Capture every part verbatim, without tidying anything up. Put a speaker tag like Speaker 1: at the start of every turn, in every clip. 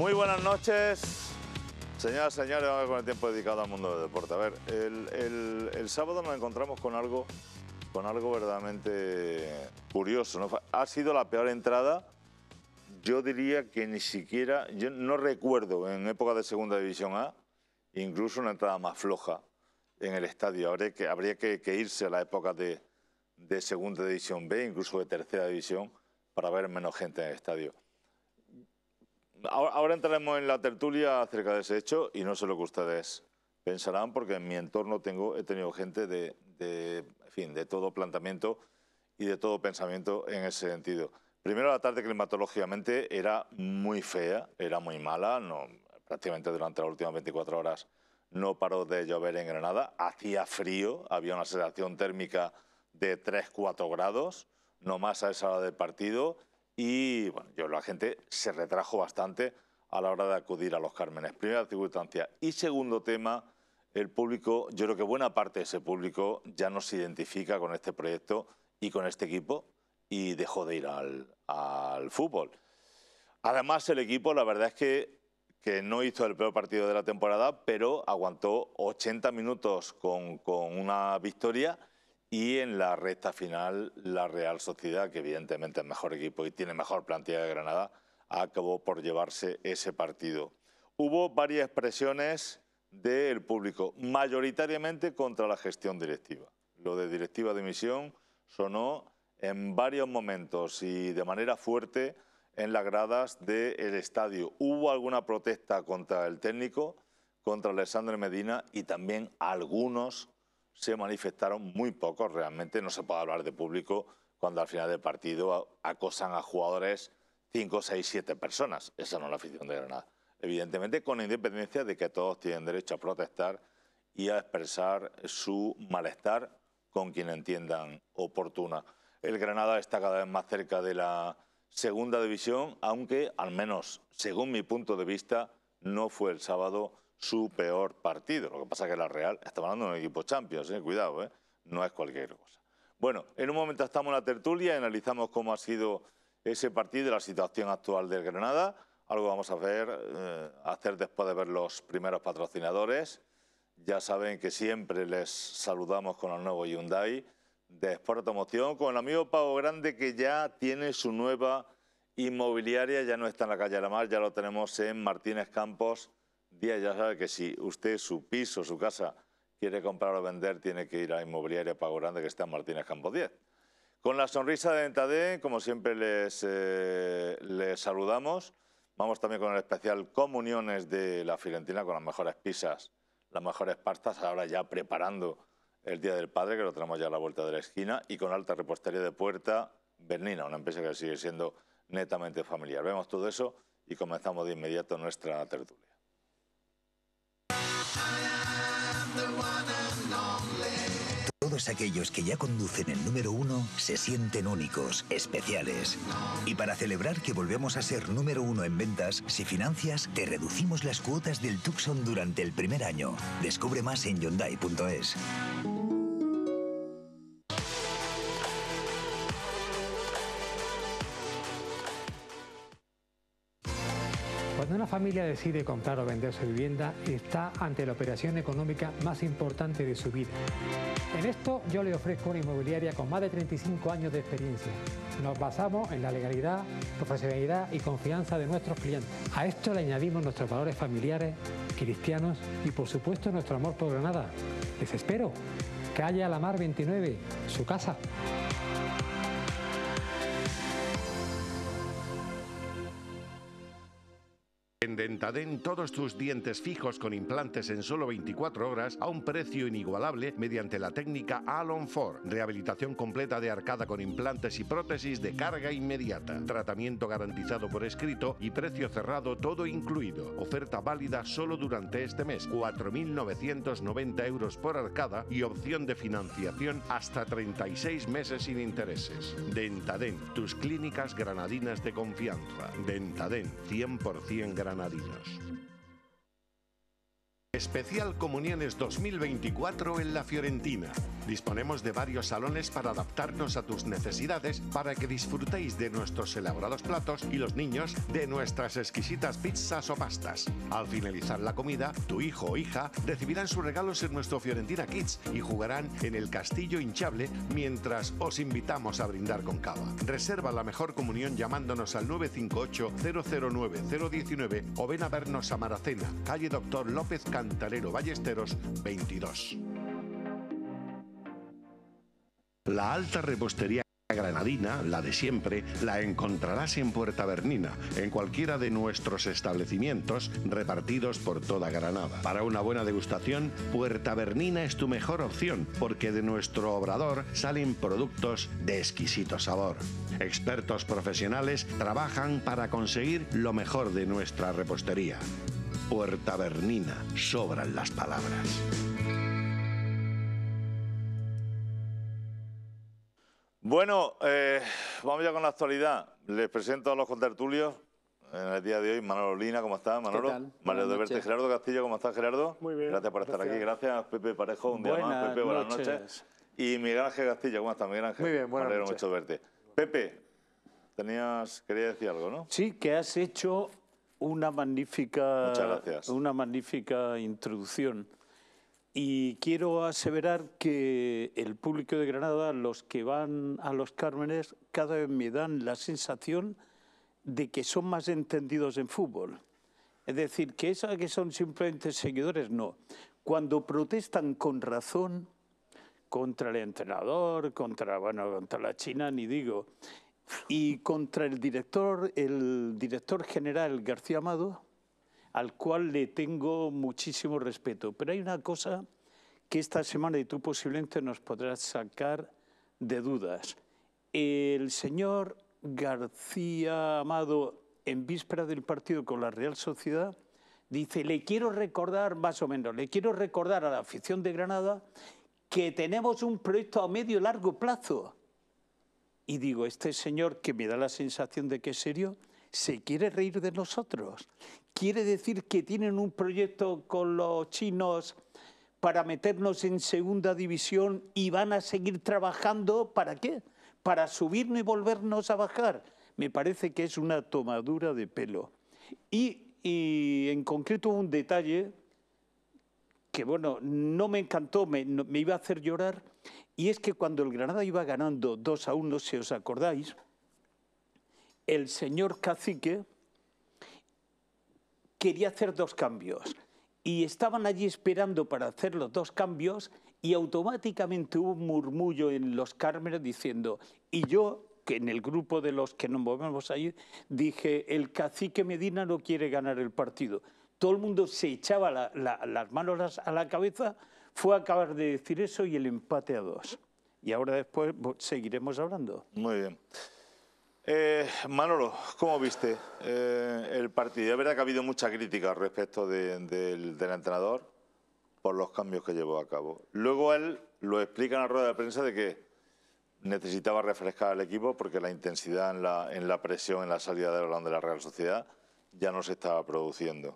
Speaker 1: Muy buenas noches, señoras y señores, vamos con el tiempo dedicado al mundo del deporte. A ver, el, el, el sábado nos encontramos con algo, con algo verdaderamente curioso, ¿no? Ha sido la peor entrada, yo diría que ni siquiera, yo no recuerdo en época de Segunda División A, incluso una entrada más floja en el estadio. Habría que, habría que, que irse a la época de, de Segunda División B, incluso de Tercera División, para ver menos gente en el estadio. Ahora, ahora entraremos en la tertulia acerca de ese hecho y no sé lo que ustedes pensarán, porque en mi entorno tengo, he tenido gente de, de, en fin, de todo planteamiento y de todo pensamiento en ese sentido. Primero, la tarde climatológicamente era muy fea, era muy mala, no, prácticamente durante las últimas veinticuatro horas no paró de llover en Granada, hacía frío, había una sensación térmica de tres a cuatro grados, no más a esa hora del partido. Y bueno, yo, la gente se retrajo bastante a la hora de acudir a los Cármenes. Primera circunstancia. Y segundo tema, el público, yo creo que buena parte de ese público ya no se identifica con este proyecto y con este equipo y dejó de ir al, al fútbol. Además, el equipo, la verdad es que, que no hizo el peor partido de la temporada, pero aguantó ochenta minutos con, con una victoria. Y en la recta final, la Real Sociedad, que evidentemente es mejor equipo y tiene mejor plantilla de Granada, acabó por llevarse ese partido. Hubo varias presiones del público, mayoritariamente contra la gestión directiva. Lo de directiva de misión sonó en varios momentos y de manera fuerte en las gradas del estadio. Hubo alguna protesta contra el técnico, contra Alessandro Medina, y también algunos se manifestaron, muy pocos realmente. No se puede hablar de público cuando al final del partido acosan a jugadores cinco, seis, siete personas. Esa no es la afición de Granada. Evidentemente, con independencia de que todos tienen derecho a protestar y a expresar su malestar con quien entiendan oportuna. El Granada está cada vez más cerca de la Segunda División, aunque, al menos según mi punto de vista, no fue el sábado su peor partido. Lo que pasa es que la Real, estamos hablando de un equipo Champions, eh, cuidado, eh, no es cualquier cosa. Bueno, en un momento estamos en la tertulia y analizamos cómo ha sido ese partido y la situación actual del Granada. Algo vamos a ver, eh, hacer después de ver los primeros patrocinadores. Ya saben que siempre les saludamos con el nuevo Hyundai de Sport Automoción, con el amigo Pau Grande, que ya tiene su nueva inmobiliaria, ya no está en la calle de la Mar, ya lo tenemos en Martínez Campos. Día, ya sabe que si usted su piso, su casa quiere comprar o vender, tiene que ir a Inmobiliaria Pago Grande, que está en Martínez Campos diez. Con la sonrisa de Dentadén, como siempre les, eh, les saludamos. Vamos también con el especial Comuniones de la Fiorentina, con las mejores pizzas, las mejores pastas, ahora ya preparando el Día del Padre, que lo tenemos ya a la vuelta de la esquina, y con alta repostería de Puerta Bernina, una empresa que sigue siendo netamente familiar. Vemos todo eso y comenzamos de inmediato nuestra tertulia.
Speaker 2: Todos aquellos que ya conducen el número uno se sienten únicos, especiales. Y para celebrar que volvemos a ser número uno en ventas, si financias, te reducimos las cuotas del Tucson durante el primer año. Descubre más en Hyundai punto es.
Speaker 3: Cuando una familia decide comprar o vender su vivienda, está ante la operación económica más importante de su vida. En esto yo le ofrezco una inmobiliaria con más de treinta y cinco años de experiencia. Nos basamos en la legalidad, profesionalidad y confianza de nuestros clientes. A esto le añadimos nuestros valores familiares, cristianos y por supuesto nuestro amor por Granada. Les espero. Calle Alamar veintinueve, su casa.
Speaker 4: En Dentadén, todos tus dientes fijos con implantes en solo veinticuatro horas a un precio inigualable mediante la técnica Alon cuatro. Rehabilitación completa de arcada con implantes y prótesis de carga inmediata. Tratamiento garantizado por escrito y precio cerrado todo incluido. Oferta válida solo durante este mes. cuatro mil novecientos noventa euros por arcada y opción de financiación hasta treinta y seis meses sin intereses. Dentadén, tus clínicas granadinas de confianza. Dentadén, cien por cien granadinos. Especial Comuniones dos mil veinticuatro en la Fiorentina. Disponemos de varios salones para adaptarnos a tus necesidades para que disfrutéis de nuestros elaborados platos y los niños de nuestras exquisitas pizzas o pastas. Al finalizar la comida, tu hijo o hija recibirán sus regalos en nuestro Fiorentina Kids y jugarán en el castillo hinchable mientras os invitamos a brindar con cava. Reserva la mejor comunión llamándonos al nueve cinco ocho, cero cero nueve, cero uno nueve o ven a vernos a Maracena, calle Doctor López Cantarero Ballesteros veintidós. La alta repostería granadina, la de siempre, la encontrarás en Puerta Bernina, en cualquiera de nuestros establecimientos repartidos por toda Granada. Para una buena degustación, Puerta Bernina es tu mejor opción, porque de nuestro obrador salen productos de exquisito sabor. Expertos profesionales trabajan para conseguir lo mejor de nuestra repostería. Puerta Bernina, sobran las palabras.
Speaker 1: Bueno, eh, vamos ya con la actualidad. Les presento a los contertulios en el día de hoy. Manolo Lina, ¿cómo estás, Manolo?
Speaker 5: ¿Qué tal?
Speaker 1: Mario de
Speaker 5: Buenas
Speaker 1: verte. Gerardo Castillo, ¿cómo estás, Gerardo?
Speaker 6: Muy bien.
Speaker 1: Gracias por estar
Speaker 6: gracias.
Speaker 1: aquí. Gracias, Pepe Parejo, un día
Speaker 6: Buenas
Speaker 1: más. Pepe, buenas
Speaker 6: noches.
Speaker 1: noches. Y Miguel Ángel Castillo, ¿cómo estás, Miguel Ángel?
Speaker 6: Muy bien, buenas
Speaker 1: Me alegro
Speaker 6: noches.
Speaker 1: mucho de verte. Pepe, tenías, quería decir algo, ¿no?
Speaker 6: Sí, que has hecho una magnífica,
Speaker 1: Muchas gracias.
Speaker 6: una magnífica introducción. Y quiero aseverar que el público de Granada, los que van a los Cármenes, cada vez me dan la sensación de que son más entendidos en fútbol. Es decir, que esas que son simplemente seguidores, no. Cuando protestan con razón contra el entrenador, contra, bueno, contra la China, ni digo, y contra el director, el director general García Amado, al cual le tengo muchísimo respeto. Pero hay una cosa que esta semana, y tú posiblemente nos podrás sacar de dudas. El señor García Amado, en víspera del partido con la Real Sociedad, dice, le quiero recordar, más o menos, le quiero recordar a la afición de Granada que tenemos un proyecto a medio y largo plazo. Y digo, este señor, que me da la sensación de que es serio, se quiere reír de nosotros. Quiere decir que tienen un proyecto con los chinos para meternos en segunda división y van a seguir trabajando, ¿para qué? Para subirnos y volvernos a bajar. Me parece que es una tomadura de pelo. Y, y en concreto un detalle que, bueno, no me encantó, me, no, me iba a hacer llorar, y es que cuando el Granada iba ganando dos a uno, si os acordáis, el señor Cacique quería hacer dos cambios y estaban allí esperando para hacer los dos cambios y automáticamente hubo un murmullo en los Cármenes diciendo, y yo, que en el grupo de los que nos movemos ahí, dije, el Cacique Medina no quiere ganar el partido. Todo el mundo se echaba la, la, las manos a la cabeza, fue a acabar de decir eso y el empate a dos. Y ahora después seguiremos hablando.
Speaker 1: Muy bien. Eh, Manolo, ¿cómo viste eh, el partido? Es verdad que ha habido mucha crítica respecto de, de, del, del entrenador por los cambios que llevó a cabo. Luego él lo explica en la rueda de prensa de que necesitaba refrescar al equipo porque la intensidad en la, en la presión, en la salida de balón de la Real Sociedad ya no se estaba produciendo.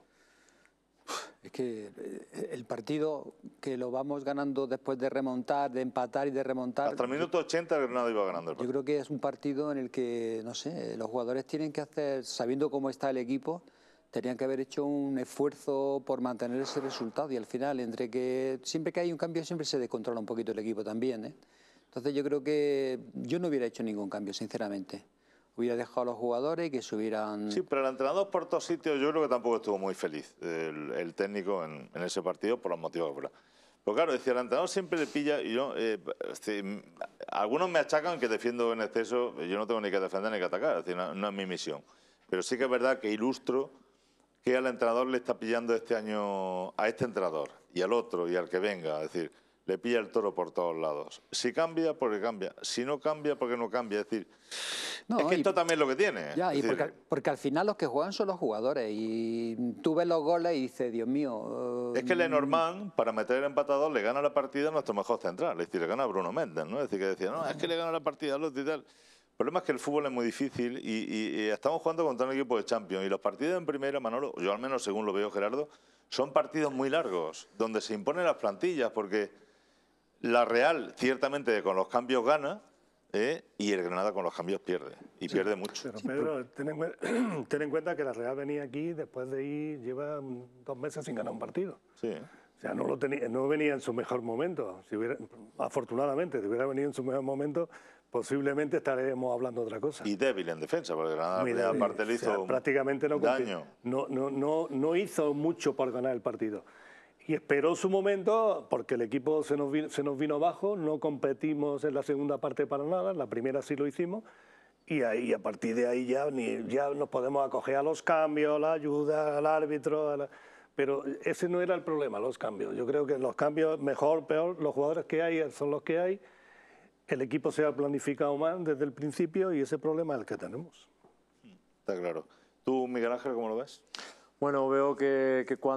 Speaker 5: Es que el partido que lo vamos ganando después de remontar, de empatar y de remontar...
Speaker 1: Hasta el minuto ochenta el Granada iba ganando el partido.
Speaker 5: Yo creo que es un partido en el que, no sé, los jugadores tienen que hacer, sabiendo cómo está el equipo, tenían que haber hecho un esfuerzo por mantener ese resultado y al final, entre que siempre que hay un cambio siempre se descontrola un poquito el equipo también, ¿eh? Entonces yo creo que yo no hubiera hecho ningún cambio, sinceramente. Hubiera dejado a los jugadores y que se hubieran...
Speaker 1: Sí, pero el entrenador por todos sitios yo creo que tampoco estuvo muy feliz, el, el técnico en, en ese partido, por los motivos que fuera. Pero claro, decía, el entrenador siempre le pilla, y yo, eh, este, algunos me achacan que defiendo en exceso, yo no tengo ni que defender ni que atacar, es decir, no, no es mi misión. Pero sí que es verdad que ilustro que al entrenador le está pillando este año, a este entrenador, y al otro, y al que venga, es decir, le pilla el toro por todos lados. Si cambia, porque cambia. Si no cambia, porque no cambia. Es decir, no, es que y, esto también es lo que tiene.
Speaker 5: Ya,
Speaker 1: es
Speaker 5: y
Speaker 1: decir,
Speaker 5: porque, porque al final los que juegan son los jugadores. Y tú ves los goles y dices, Dios mío...
Speaker 1: Es que Lenormand, para meter el empatador, le gana la partida a nuestro mejor central. Es decir, le gana a Bruno Méndez, ¿no? Es decir, que decía, no, es que le gana la partida al otro y tal. El problema es que el fútbol es muy difícil y, y, y estamos jugando contra un equipo de Champions. Y los partidos en primera, Manolo, yo al menos según lo veo, Gerardo, son partidos muy largos, donde se imponen las plantillas, porque la Real, ciertamente, con los cambios gana, ¿eh? y el Granada con los cambios pierde, y sí, pierde mucho.
Speaker 7: Pero Pedro, ten en, ten en cuenta que la Real venía aquí, después de ir, lleva dos meses sin ganar un partido.
Speaker 1: Sí.
Speaker 7: O sea, no, lo tenía, no venía en su mejor momento. Si hubiera, afortunadamente, si hubiera venido en su mejor momento, posiblemente estaremos hablando de otra cosa.
Speaker 1: Y débil en defensa, porque Granada la primera parte le hizo,
Speaker 7: o sea, prácticamente no
Speaker 1: daño.
Speaker 7: No, no, no, no hizo mucho por ganar el partido. Y esperó su momento porque el equipo se nos, vino, se nos vino abajo, no competimos en la segunda parte para nada, en la primera sí lo hicimos, y ahí, a partir de ahí ya, ni, ya nos podemos acoger a los cambios, a la ayuda, al árbitro, a la... pero ese no era el problema, los cambios. Yo creo que los cambios, mejor, peor, los jugadores que hay son los que hay, el equipo se ha planificado más desde el principio y ese problema es el que tenemos.
Speaker 1: Está claro. ¿Tú, Miguel Ángel, cómo lo ves?
Speaker 8: Bueno, veo que, que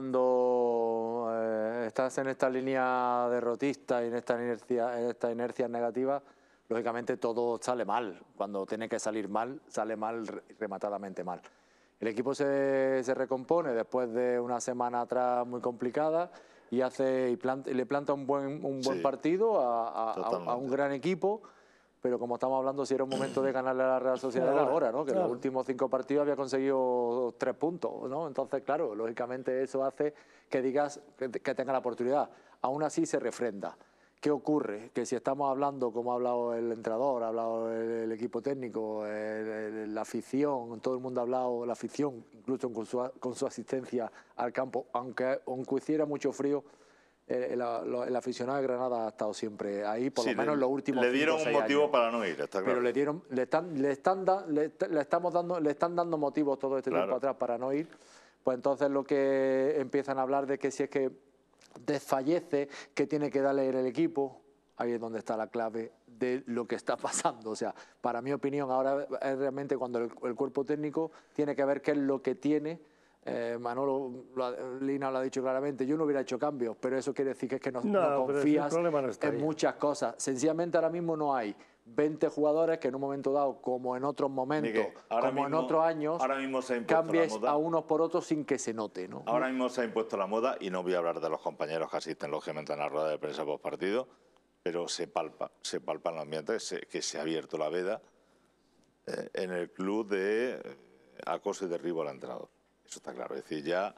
Speaker 8: cuando eh, estás en esta línea derrotista y en esta inercia, en esta inercia negativa, lógicamente todo sale mal. Cuando tiene que salir mal, sale mal, rematadamente mal. El equipo se, se recompone después de una semana atrás muy complicada y hace y, planta, y le planta un buen, un buen sí, partido a, a, a, a un gran equipo. Pero como estamos hablando, si era un momento de ganarle a la Real Sociedad, era ahora, ¿no? Que claro, en los últimos cinco partidos había conseguido tres puntos, ¿no? Entonces, claro, lógicamente eso hace que digas que, que tenga la oportunidad. Aún así se refrenda. ¿Qué ocurre? Que si estamos hablando, como ha hablado el entrenador, ha hablado el, el equipo técnico, el, el, la afición, todo el mundo ha hablado, la afición, incluso con su, con su asistencia al campo, aunque, aunque hiciera mucho frío, El, el, el aficionado de Granada ha estado siempre ahí, por sí, lo menos
Speaker 1: le,
Speaker 8: los últimos
Speaker 1: le dieron
Speaker 8: cinco,
Speaker 1: un motivo
Speaker 8: años.
Speaker 1: Para no ir, está claro.
Speaker 8: Pero le dieron, le están, le están, da, le, le estamos dando, le están dando motivos todo este
Speaker 1: claro.
Speaker 8: tiempo atrás para no ir. Pues entonces lo que empiezan a hablar de que si es que desfallece, que tiene que darle el equipo, ahí es donde está la clave de lo que está pasando. O sea, para mi opinión, ahora es realmente cuando el, el cuerpo técnico tiene que ver qué es lo que tiene. Eh, Manolo, lo, Lina lo ha dicho claramente, yo no hubiera hecho cambios, pero eso quiere decir que es que no, no, no confías no en ahí. muchas cosas. Sencillamente ahora mismo no hay veinte jugadores que en un momento dado, como en otros momentos, Miguel, como mismo, en otros años,
Speaker 1: ahora mismo se ha
Speaker 8: cambies
Speaker 1: la moda.
Speaker 8: a unos por otros sin que se note, ¿no?
Speaker 1: Ahora mismo se ha impuesto la moda, y no voy a hablar de los compañeros que asisten lógicamente a la rueda de prensa post partido, pero se palpa, se palpa en el ambiente que se, que se ha abierto la veda eh, en el club de eh, acoso y derribo al entrenador. Eso está claro, es decir, ya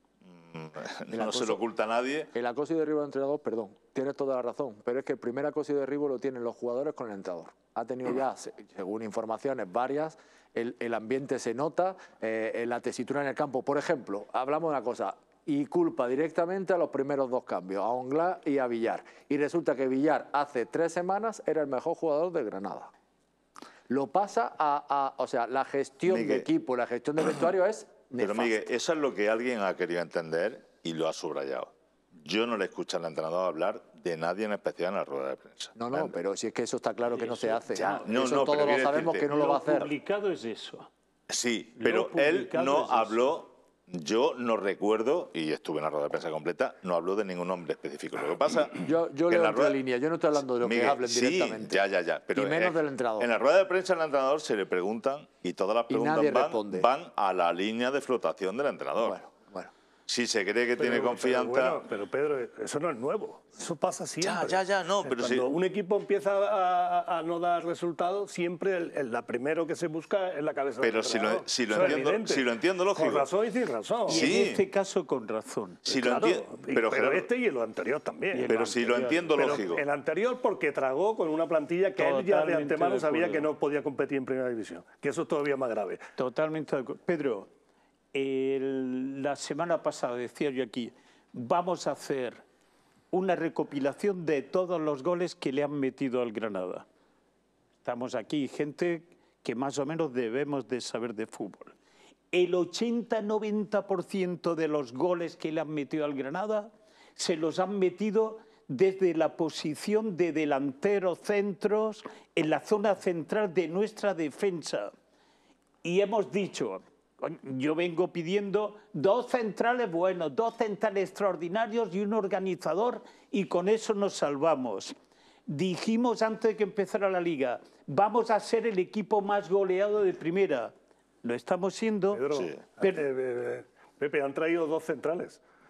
Speaker 1: mmm, no acoso, se lo oculta a nadie.
Speaker 8: El acoso y derribo del entrenador, perdón, tienes toda la razón, pero es que el primer acoso y derribo lo tienen los jugadores con el entrenador. Ha tenido ya, según informaciones varias, el, el ambiente se nota, eh, la tesitura en el campo. Por ejemplo, hablamos de una cosa, y culpa directamente a los primeros dos cambios, a Onglá y a Villar. Y resulta que Villar hace tres semanas era el mejor jugador de Granada. Lo pasa a, a o sea, la gestión Miguel, de equipo, la gestión de vestuario es
Speaker 1: Pero
Speaker 8: nefasto.
Speaker 1: Miguel, eso es lo que alguien ha querido entender y lo ha subrayado. Yo no le escucho al entrenador hablar de nadie en especial en la rueda de prensa.
Speaker 8: No, no, pero si es que eso está claro que no se hace.
Speaker 1: Ya, no,
Speaker 8: eso
Speaker 1: no,
Speaker 8: todos lo sabemos
Speaker 1: decirte,
Speaker 8: que no lo, lo va a hacer.
Speaker 6: Lo publicado es eso.
Speaker 1: Sí, pero él no es habló, yo no recuerdo, y estuve en la rueda de prensa completa, no habló de ningún nombre específico. Lo que pasa...
Speaker 8: Yo, yo leo en rueda... línea, yo no estoy hablando de lo
Speaker 1: Miguel,
Speaker 8: que hablen
Speaker 1: sí,
Speaker 8: directamente.
Speaker 1: ya, ya, ya. Pero
Speaker 8: y menos
Speaker 1: es,
Speaker 8: del entrenador.
Speaker 1: En la rueda de prensa al entrenador se le preguntan y todas las preguntas van, van a la línea de flotación del entrenador.
Speaker 8: Bueno, bueno.
Speaker 1: Si se cree que
Speaker 7: pero,
Speaker 1: tiene confianza...
Speaker 7: Pero, bueno, pero Pedro, eso no es nuevo. Eso pasa siempre.
Speaker 1: Ya, ya, ya, no, pero
Speaker 7: Cuando
Speaker 1: sí.
Speaker 7: un equipo empieza a, a, a no dar resultados, siempre el, el, la primero que se busca es la cabeza
Speaker 1: pero
Speaker 7: del
Speaker 1: si
Speaker 7: entrenador.
Speaker 1: lo, si lo entiendo, si lo entiendo, lógico.
Speaker 7: Con razón y sin razón.
Speaker 6: Y
Speaker 1: sí.
Speaker 6: en este caso con razón.
Speaker 1: Si
Speaker 7: claro,
Speaker 1: lo entiendo,
Speaker 7: pero,
Speaker 1: pero
Speaker 7: este y el anterior también.
Speaker 1: Pero si lo entiendo,
Speaker 7: pero
Speaker 1: lógico.
Speaker 7: El anterior porque tragó con una plantilla que Totalmente él ya de antemano de sabía que no podía competir en Primera División. Que eso es todavía más grave.
Speaker 6: Totalmente de acuerdo. Pedro, el, la semana pasada decía yo aquí, vamos a hacer una recopilación de todos los goles que le han metido al Granada. Estamos aquí, gente que más o menos debemos de saber de fútbol. El ochenta noventa por ciento de los goles que le han metido al Granada se los han metido desde la posición de delanteros centros en la zona central de nuestra defensa. Y hemos dicho... Yo vengo pidiendo dos centrales buenos, dos centrales extraordinarios y un organizador, y con eso nos salvamos. Dijimos antes de que empezara la Liga, vamos a ser el equipo más goleado de Primera. Lo estamos siendo.
Speaker 7: Pedro,
Speaker 6: pero,
Speaker 7: eh, eh, Pepe, han traído dos centrales.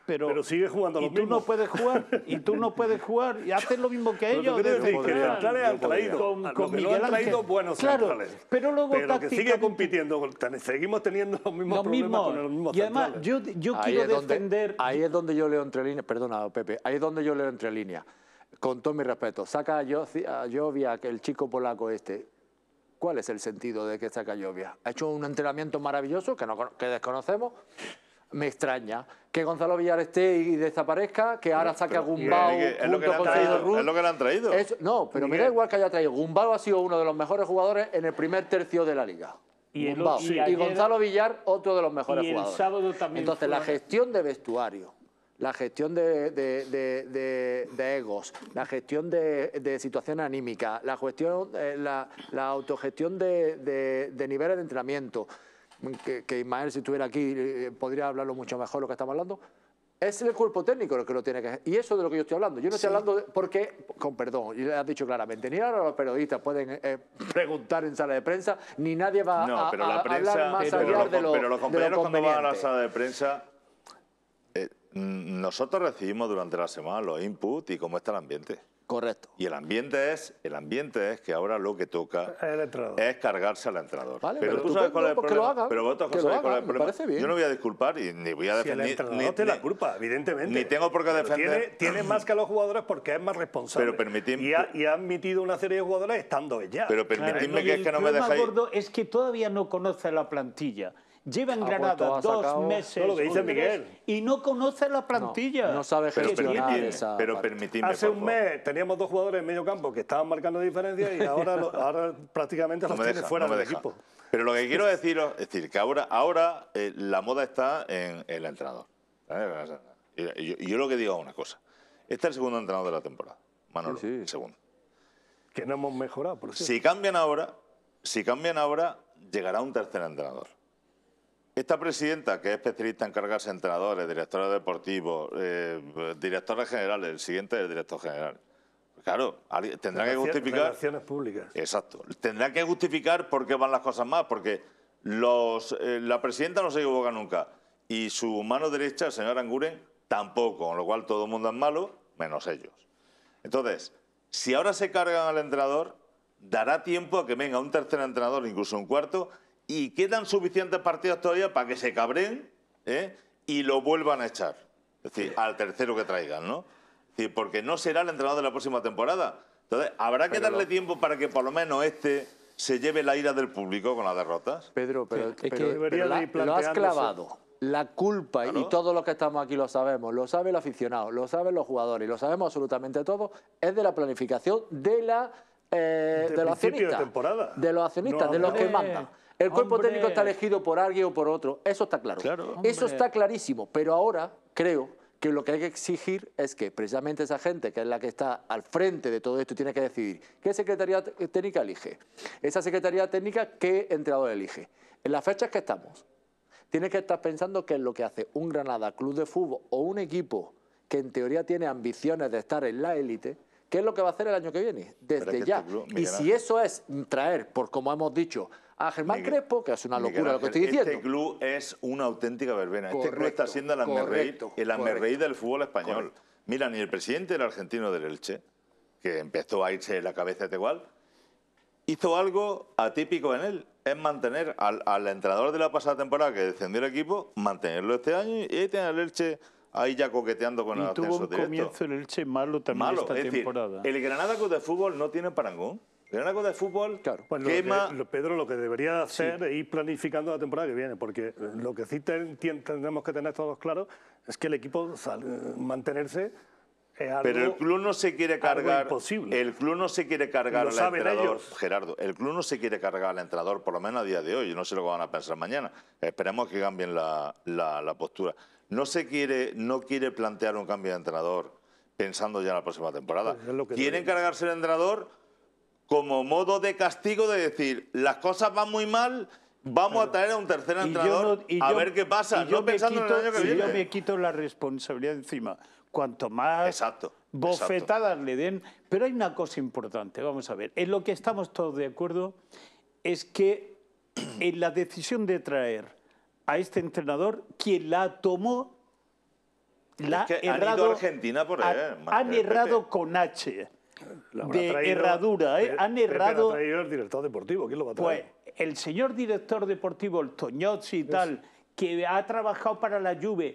Speaker 6: pero,
Speaker 7: pero sigue jugando
Speaker 6: y
Speaker 7: los
Speaker 6: tú
Speaker 7: mismos.
Speaker 6: no puedes jugar, y tú no puedes jugar, y haces lo mismo que ellos.
Speaker 7: Lo que quiero decir
Speaker 6: de-
Speaker 7: que los centrales han traído,
Speaker 6: con,
Speaker 7: lo
Speaker 6: con
Speaker 7: que no
Speaker 6: Miguel
Speaker 7: han traído
Speaker 6: Ángel.
Speaker 7: buenos
Speaker 6: Claro,
Speaker 7: centrales.
Speaker 6: pero luego
Speaker 7: Pero que sigue
Speaker 6: tácticamente-
Speaker 7: compitiendo, ten- seguimos teniendo los mismos
Speaker 6: Lo
Speaker 7: problemas
Speaker 6: mismo.
Speaker 7: con los mismos
Speaker 6: Y además,
Speaker 7: centrales.
Speaker 6: yo, yo
Speaker 8: Ahí
Speaker 6: quiero
Speaker 8: es donde-
Speaker 6: defender...
Speaker 8: ahí es donde yo leo entre líneas, perdona, Pepe, ahí es donde yo leo entre líneas, con todo mi respeto. Saca a Jovi- a Jovia, que el chico polaco este, ¿cuál es el sentido de que saca a Jovia? Ha hecho un entrenamiento maravilloso que, no, cono- que desconocemos. Me extraña que Gonzalo Villar esté y desaparezca, que ahora saque a Gumbau
Speaker 1: es que es lo que
Speaker 8: junto
Speaker 1: le han
Speaker 8: con
Speaker 1: traído,
Speaker 8: Seydou Roux.
Speaker 1: es lo que le han traído.
Speaker 8: Eso- no, pero me da igual que haya traído. Gumbau ha sido uno de los mejores jugadores en el primer tercio de la liga.
Speaker 6: Y el-
Speaker 8: Gumbau.
Speaker 6: y
Speaker 8: y,
Speaker 6: ayer-
Speaker 8: Gonzalo Villar, otro de los mejores
Speaker 6: y el
Speaker 8: jugadores.
Speaker 6: sábado también
Speaker 8: Entonces, la
Speaker 6: fue-
Speaker 8: gestión de vestuario, la gestión de, de- de- de- de egos, la gestión de, de situación anímica, la, cuestión, eh, la, la autogestión de, de- de niveles de entrenamiento, que, que Ismael, si estuviera aquí, eh, podría hablarlo mucho mejor lo que estamos hablando. Es el cuerpo técnico lo que lo tiene que... Y eso es de lo que yo estoy hablando. Yo no estoy hablando de... Porque, con perdón, y le has dicho claramente, ni ahora los periodistas pueden eh, preguntar en sala de prensa, ni nadie va
Speaker 1: No,
Speaker 8: a,
Speaker 1: pero
Speaker 8: a-
Speaker 1: la
Speaker 8: a
Speaker 1: prensa,
Speaker 8: hablar más
Speaker 1: pero,
Speaker 8: allá
Speaker 1: los,
Speaker 8: de lo
Speaker 1: pero los
Speaker 8: de lo
Speaker 1: compañeros cuando van a la
Speaker 8: conveniente.
Speaker 1: sala de prensa, eh, mm, nosotros recibimos durante la semana los inputs y cómo está el ambiente.
Speaker 8: Correcto.
Speaker 1: Y el ambiente es, el ambiente es que ahora lo que toca
Speaker 7: El entrenador.
Speaker 1: es cargarse al entrenador.
Speaker 8: Vale,
Speaker 1: pero
Speaker 8: pero
Speaker 1: tú sabes cuál es el
Speaker 8: estupendo, pues que lo
Speaker 1: problema.
Speaker 8: hagan,
Speaker 1: pero vosotros
Speaker 8: que lo
Speaker 1: sabéis cuál es
Speaker 8: hagan,
Speaker 1: el
Speaker 8: me
Speaker 1: problema.
Speaker 8: parece bien.
Speaker 1: Yo no voy a disculpar y ni voy a
Speaker 7: Si el
Speaker 1: defender.
Speaker 7: entrenador
Speaker 1: ni-
Speaker 7: tiene
Speaker 1: ni-
Speaker 7: la culpa, evidentemente.
Speaker 1: ni tengo por qué
Speaker 7: Pero
Speaker 1: defender.
Speaker 7: Tiene, tiene más que los jugadores porque es más responsable.
Speaker 1: Pero permitid-
Speaker 7: y, ha, y ha admitido una serie de jugadores estando ya.
Speaker 1: Pero
Speaker 6: Claro,
Speaker 1: permitidme
Speaker 6: y
Speaker 1: que es
Speaker 6: el
Speaker 1: que no me
Speaker 6: problema
Speaker 1: dejáis.
Speaker 6: gordo es que todavía no conoce la plantilla. Lleva en
Speaker 8: Ah,
Speaker 6: Granada
Speaker 8: pues tú has
Speaker 6: dos
Speaker 8: sacado-
Speaker 6: meses
Speaker 7: No, lo que dice
Speaker 6: o tres,
Speaker 7: Miguel.
Speaker 6: y no conoce la plantilla.
Speaker 8: No, no sabe
Speaker 1: Pero
Speaker 8: gestionar
Speaker 1: permitidme,
Speaker 8: esa
Speaker 1: pero
Speaker 8: parte.
Speaker 1: permitidme,
Speaker 7: Hace
Speaker 1: por
Speaker 7: un
Speaker 1: favor.
Speaker 7: mes teníamos dos jugadores en medio campo que estaban marcando diferencias y ahora, lo- ahora prácticamente
Speaker 1: No
Speaker 7: los
Speaker 1: me
Speaker 7: tiene
Speaker 1: deja,
Speaker 7: fuera
Speaker 1: no me
Speaker 7: del
Speaker 1: deja.
Speaker 7: equipo.
Speaker 1: Pero lo que quiero deciros es decir que ahora, ahora eh, la moda está en el entrenador. ¿Sabes? Y yo, y yo lo que digo es una cosa. Este es el segundo entrenador de la temporada. Manolo,
Speaker 8: Sí, sí.
Speaker 1: el segundo.
Speaker 7: Que no hemos mejorado, por cierto.
Speaker 1: Si cambian ahora, si cambian ahora, llegará un tercer entrenador. Esta presidenta, que es especialista en cargarse de entrenadores, directores deportivos, eh, directores generales, el siguiente es el director general. Claro, alguien tendrá que
Speaker 7: Relaci-
Speaker 1: justificar.
Speaker 7: Relaciones públicas.
Speaker 1: Exacto. Tendrá que justificar por qué van las cosas mal, porque los, eh, la presidenta no se equivoca nunca y su mano derecha, el señor Anguren, tampoco, con lo cual todo el mundo es malo, menos ellos. Entonces, si ahora se cargan al entrenador, dará tiempo a que venga un tercer entrenador, incluso un cuarto, y quedan suficientes partidos todavía para que se cabreen, ¿eh? Y lo vuelvan a echar. Es decir, al tercero que traigan, ¿no? Es decir, porque no será el entrenador de la próxima temporada. Entonces, habrá que
Speaker 8: Pero
Speaker 1: darle
Speaker 8: lo-
Speaker 1: tiempo para que por lo menos este se lleve la ira del público con las derrotas.
Speaker 8: Pedro, pero,
Speaker 6: Sí, es
Speaker 8: pero-
Speaker 6: que
Speaker 8: pero
Speaker 7: debería
Speaker 8: la-
Speaker 7: de ir
Speaker 8: lo has
Speaker 7: planteándose.
Speaker 8: clavado. La culpa,
Speaker 1: Claro.
Speaker 8: y todos los que estamos aquí lo sabemos, lo sabe el aficionado, lo saben los jugadores, y lo sabemos absolutamente todos, es de la planificación de, la, eh,
Speaker 7: De
Speaker 8: de los
Speaker 7: principio de
Speaker 8: accionistas.
Speaker 7: temporada.
Speaker 8: De los accionistas,
Speaker 7: No,
Speaker 8: de los que
Speaker 6: hombre,
Speaker 8: mandan. El cuerpo
Speaker 6: hombre.
Speaker 8: técnico está elegido por alguien o por otro, eso está claro.
Speaker 1: Claro.
Speaker 8: Eso
Speaker 6: Hombre.
Speaker 8: está clarísimo, pero ahora creo que lo que hay que exigir es que precisamente esa gente, que es la que está al frente de todo esto, tiene que decidir qué secretaría técnica elige. Esa secretaría técnica, qué entrenador elige. En las fechas que estamos, tiene que estar pensando qué es lo que hace un Granada, club de fútbol o un equipo que en teoría tiene ambiciones de estar en la élite, qué es lo que va a hacer el año que viene,
Speaker 1: Pero
Speaker 8: desde
Speaker 1: es que
Speaker 8: ya.
Speaker 1: este club,
Speaker 8: y
Speaker 1: Miguel
Speaker 8: si
Speaker 1: Ángel.
Speaker 8: eso es traer, por como hemos dicho, a Germán
Speaker 1: Miguel-
Speaker 8: Crespo, que es una
Speaker 1: Miguel
Speaker 8: locura lo que
Speaker 1: Ángel,
Speaker 8: estoy diciendo.
Speaker 1: Este club es una auténtica verbena. Este club
Speaker 8: Correcto,
Speaker 1: está siendo el hazmerreír,
Speaker 8: correcto,
Speaker 1: el hazmerreír
Speaker 8: correcto.
Speaker 1: del fútbol español.
Speaker 8: Correcto.
Speaker 1: Mira, ni el presidente del argentino del Elche, que empezó a irse la cabeza de igual, hizo algo atípico en él. Es mantener al, al entrenador de la pasada temporada que descendió el equipo, mantenerlo este año y ahí tiene al Elche ahí ya coqueteando con el
Speaker 6: Y tuvo
Speaker 1: ascenso
Speaker 6: un
Speaker 1: directo.
Speaker 6: comienzo el Elche malo también
Speaker 1: Malo,
Speaker 6: esta
Speaker 1: es decir,
Speaker 6: temporada.
Speaker 1: el Granada Club de Fútbol no tiene parangón. El Granada Club de Fútbol
Speaker 8: Claro.
Speaker 7: Pues lo
Speaker 1: quema...
Speaker 7: que- lo- Pedro, lo que debería hacer es ir planificando la temporada que viene, porque lo que sí ten- tien- tendremos que tener todos claros es que el equipo sal- eh, mantenerse es algo...
Speaker 1: Pero el club no se quiere
Speaker 7: algo
Speaker 1: cargar.
Speaker 7: imposible.
Speaker 1: El club no se quiere cargar
Speaker 7: Lo
Speaker 1: al
Speaker 7: saben
Speaker 1: entrenador.
Speaker 7: ellos.
Speaker 1: Gerardo, el club no se quiere cargar al entrenador, por lo menos a día de hoy. Yo no sé lo que van a pensar mañana. Esperemos que cambien la, la- la postura. No se quiere, no quiere plantear un cambio de entrenador pensando ya en la próxima temporada.
Speaker 7: Pues es lo que
Speaker 1: Quieren
Speaker 7: debería.
Speaker 1: cargarse el entrenador como modo de castigo de decir, las cosas van muy mal, vamos a traer a un tercer
Speaker 6: Y yo
Speaker 1: entrenador
Speaker 6: no- y
Speaker 1: a
Speaker 6: yo-
Speaker 1: ver qué pasa,
Speaker 6: y yo
Speaker 1: no
Speaker 6: me
Speaker 1: pensando
Speaker 6: quito-
Speaker 1: en el año que
Speaker 6: y
Speaker 1: viene.
Speaker 6: Yo me quito la responsabilidad encima. Cuanto más
Speaker 1: Exacto,
Speaker 6: bofetadas le den... Pero hay una cosa importante, vamos a ver. En lo que estamos todos de acuerdo es que en la decisión de traer a este entrenador, quien la tomó La
Speaker 1: es que
Speaker 6: errado,
Speaker 1: han ido a Argentina por él.
Speaker 6: Han, han errado con H. De traído, herradura, ¿eh? Han errado.
Speaker 7: Ha traído el director deportivo. ¿Quién lo va a traer?
Speaker 6: Pues el señor director deportivo, el Toñozzi y tal, es... que ha trabajado para la Juve,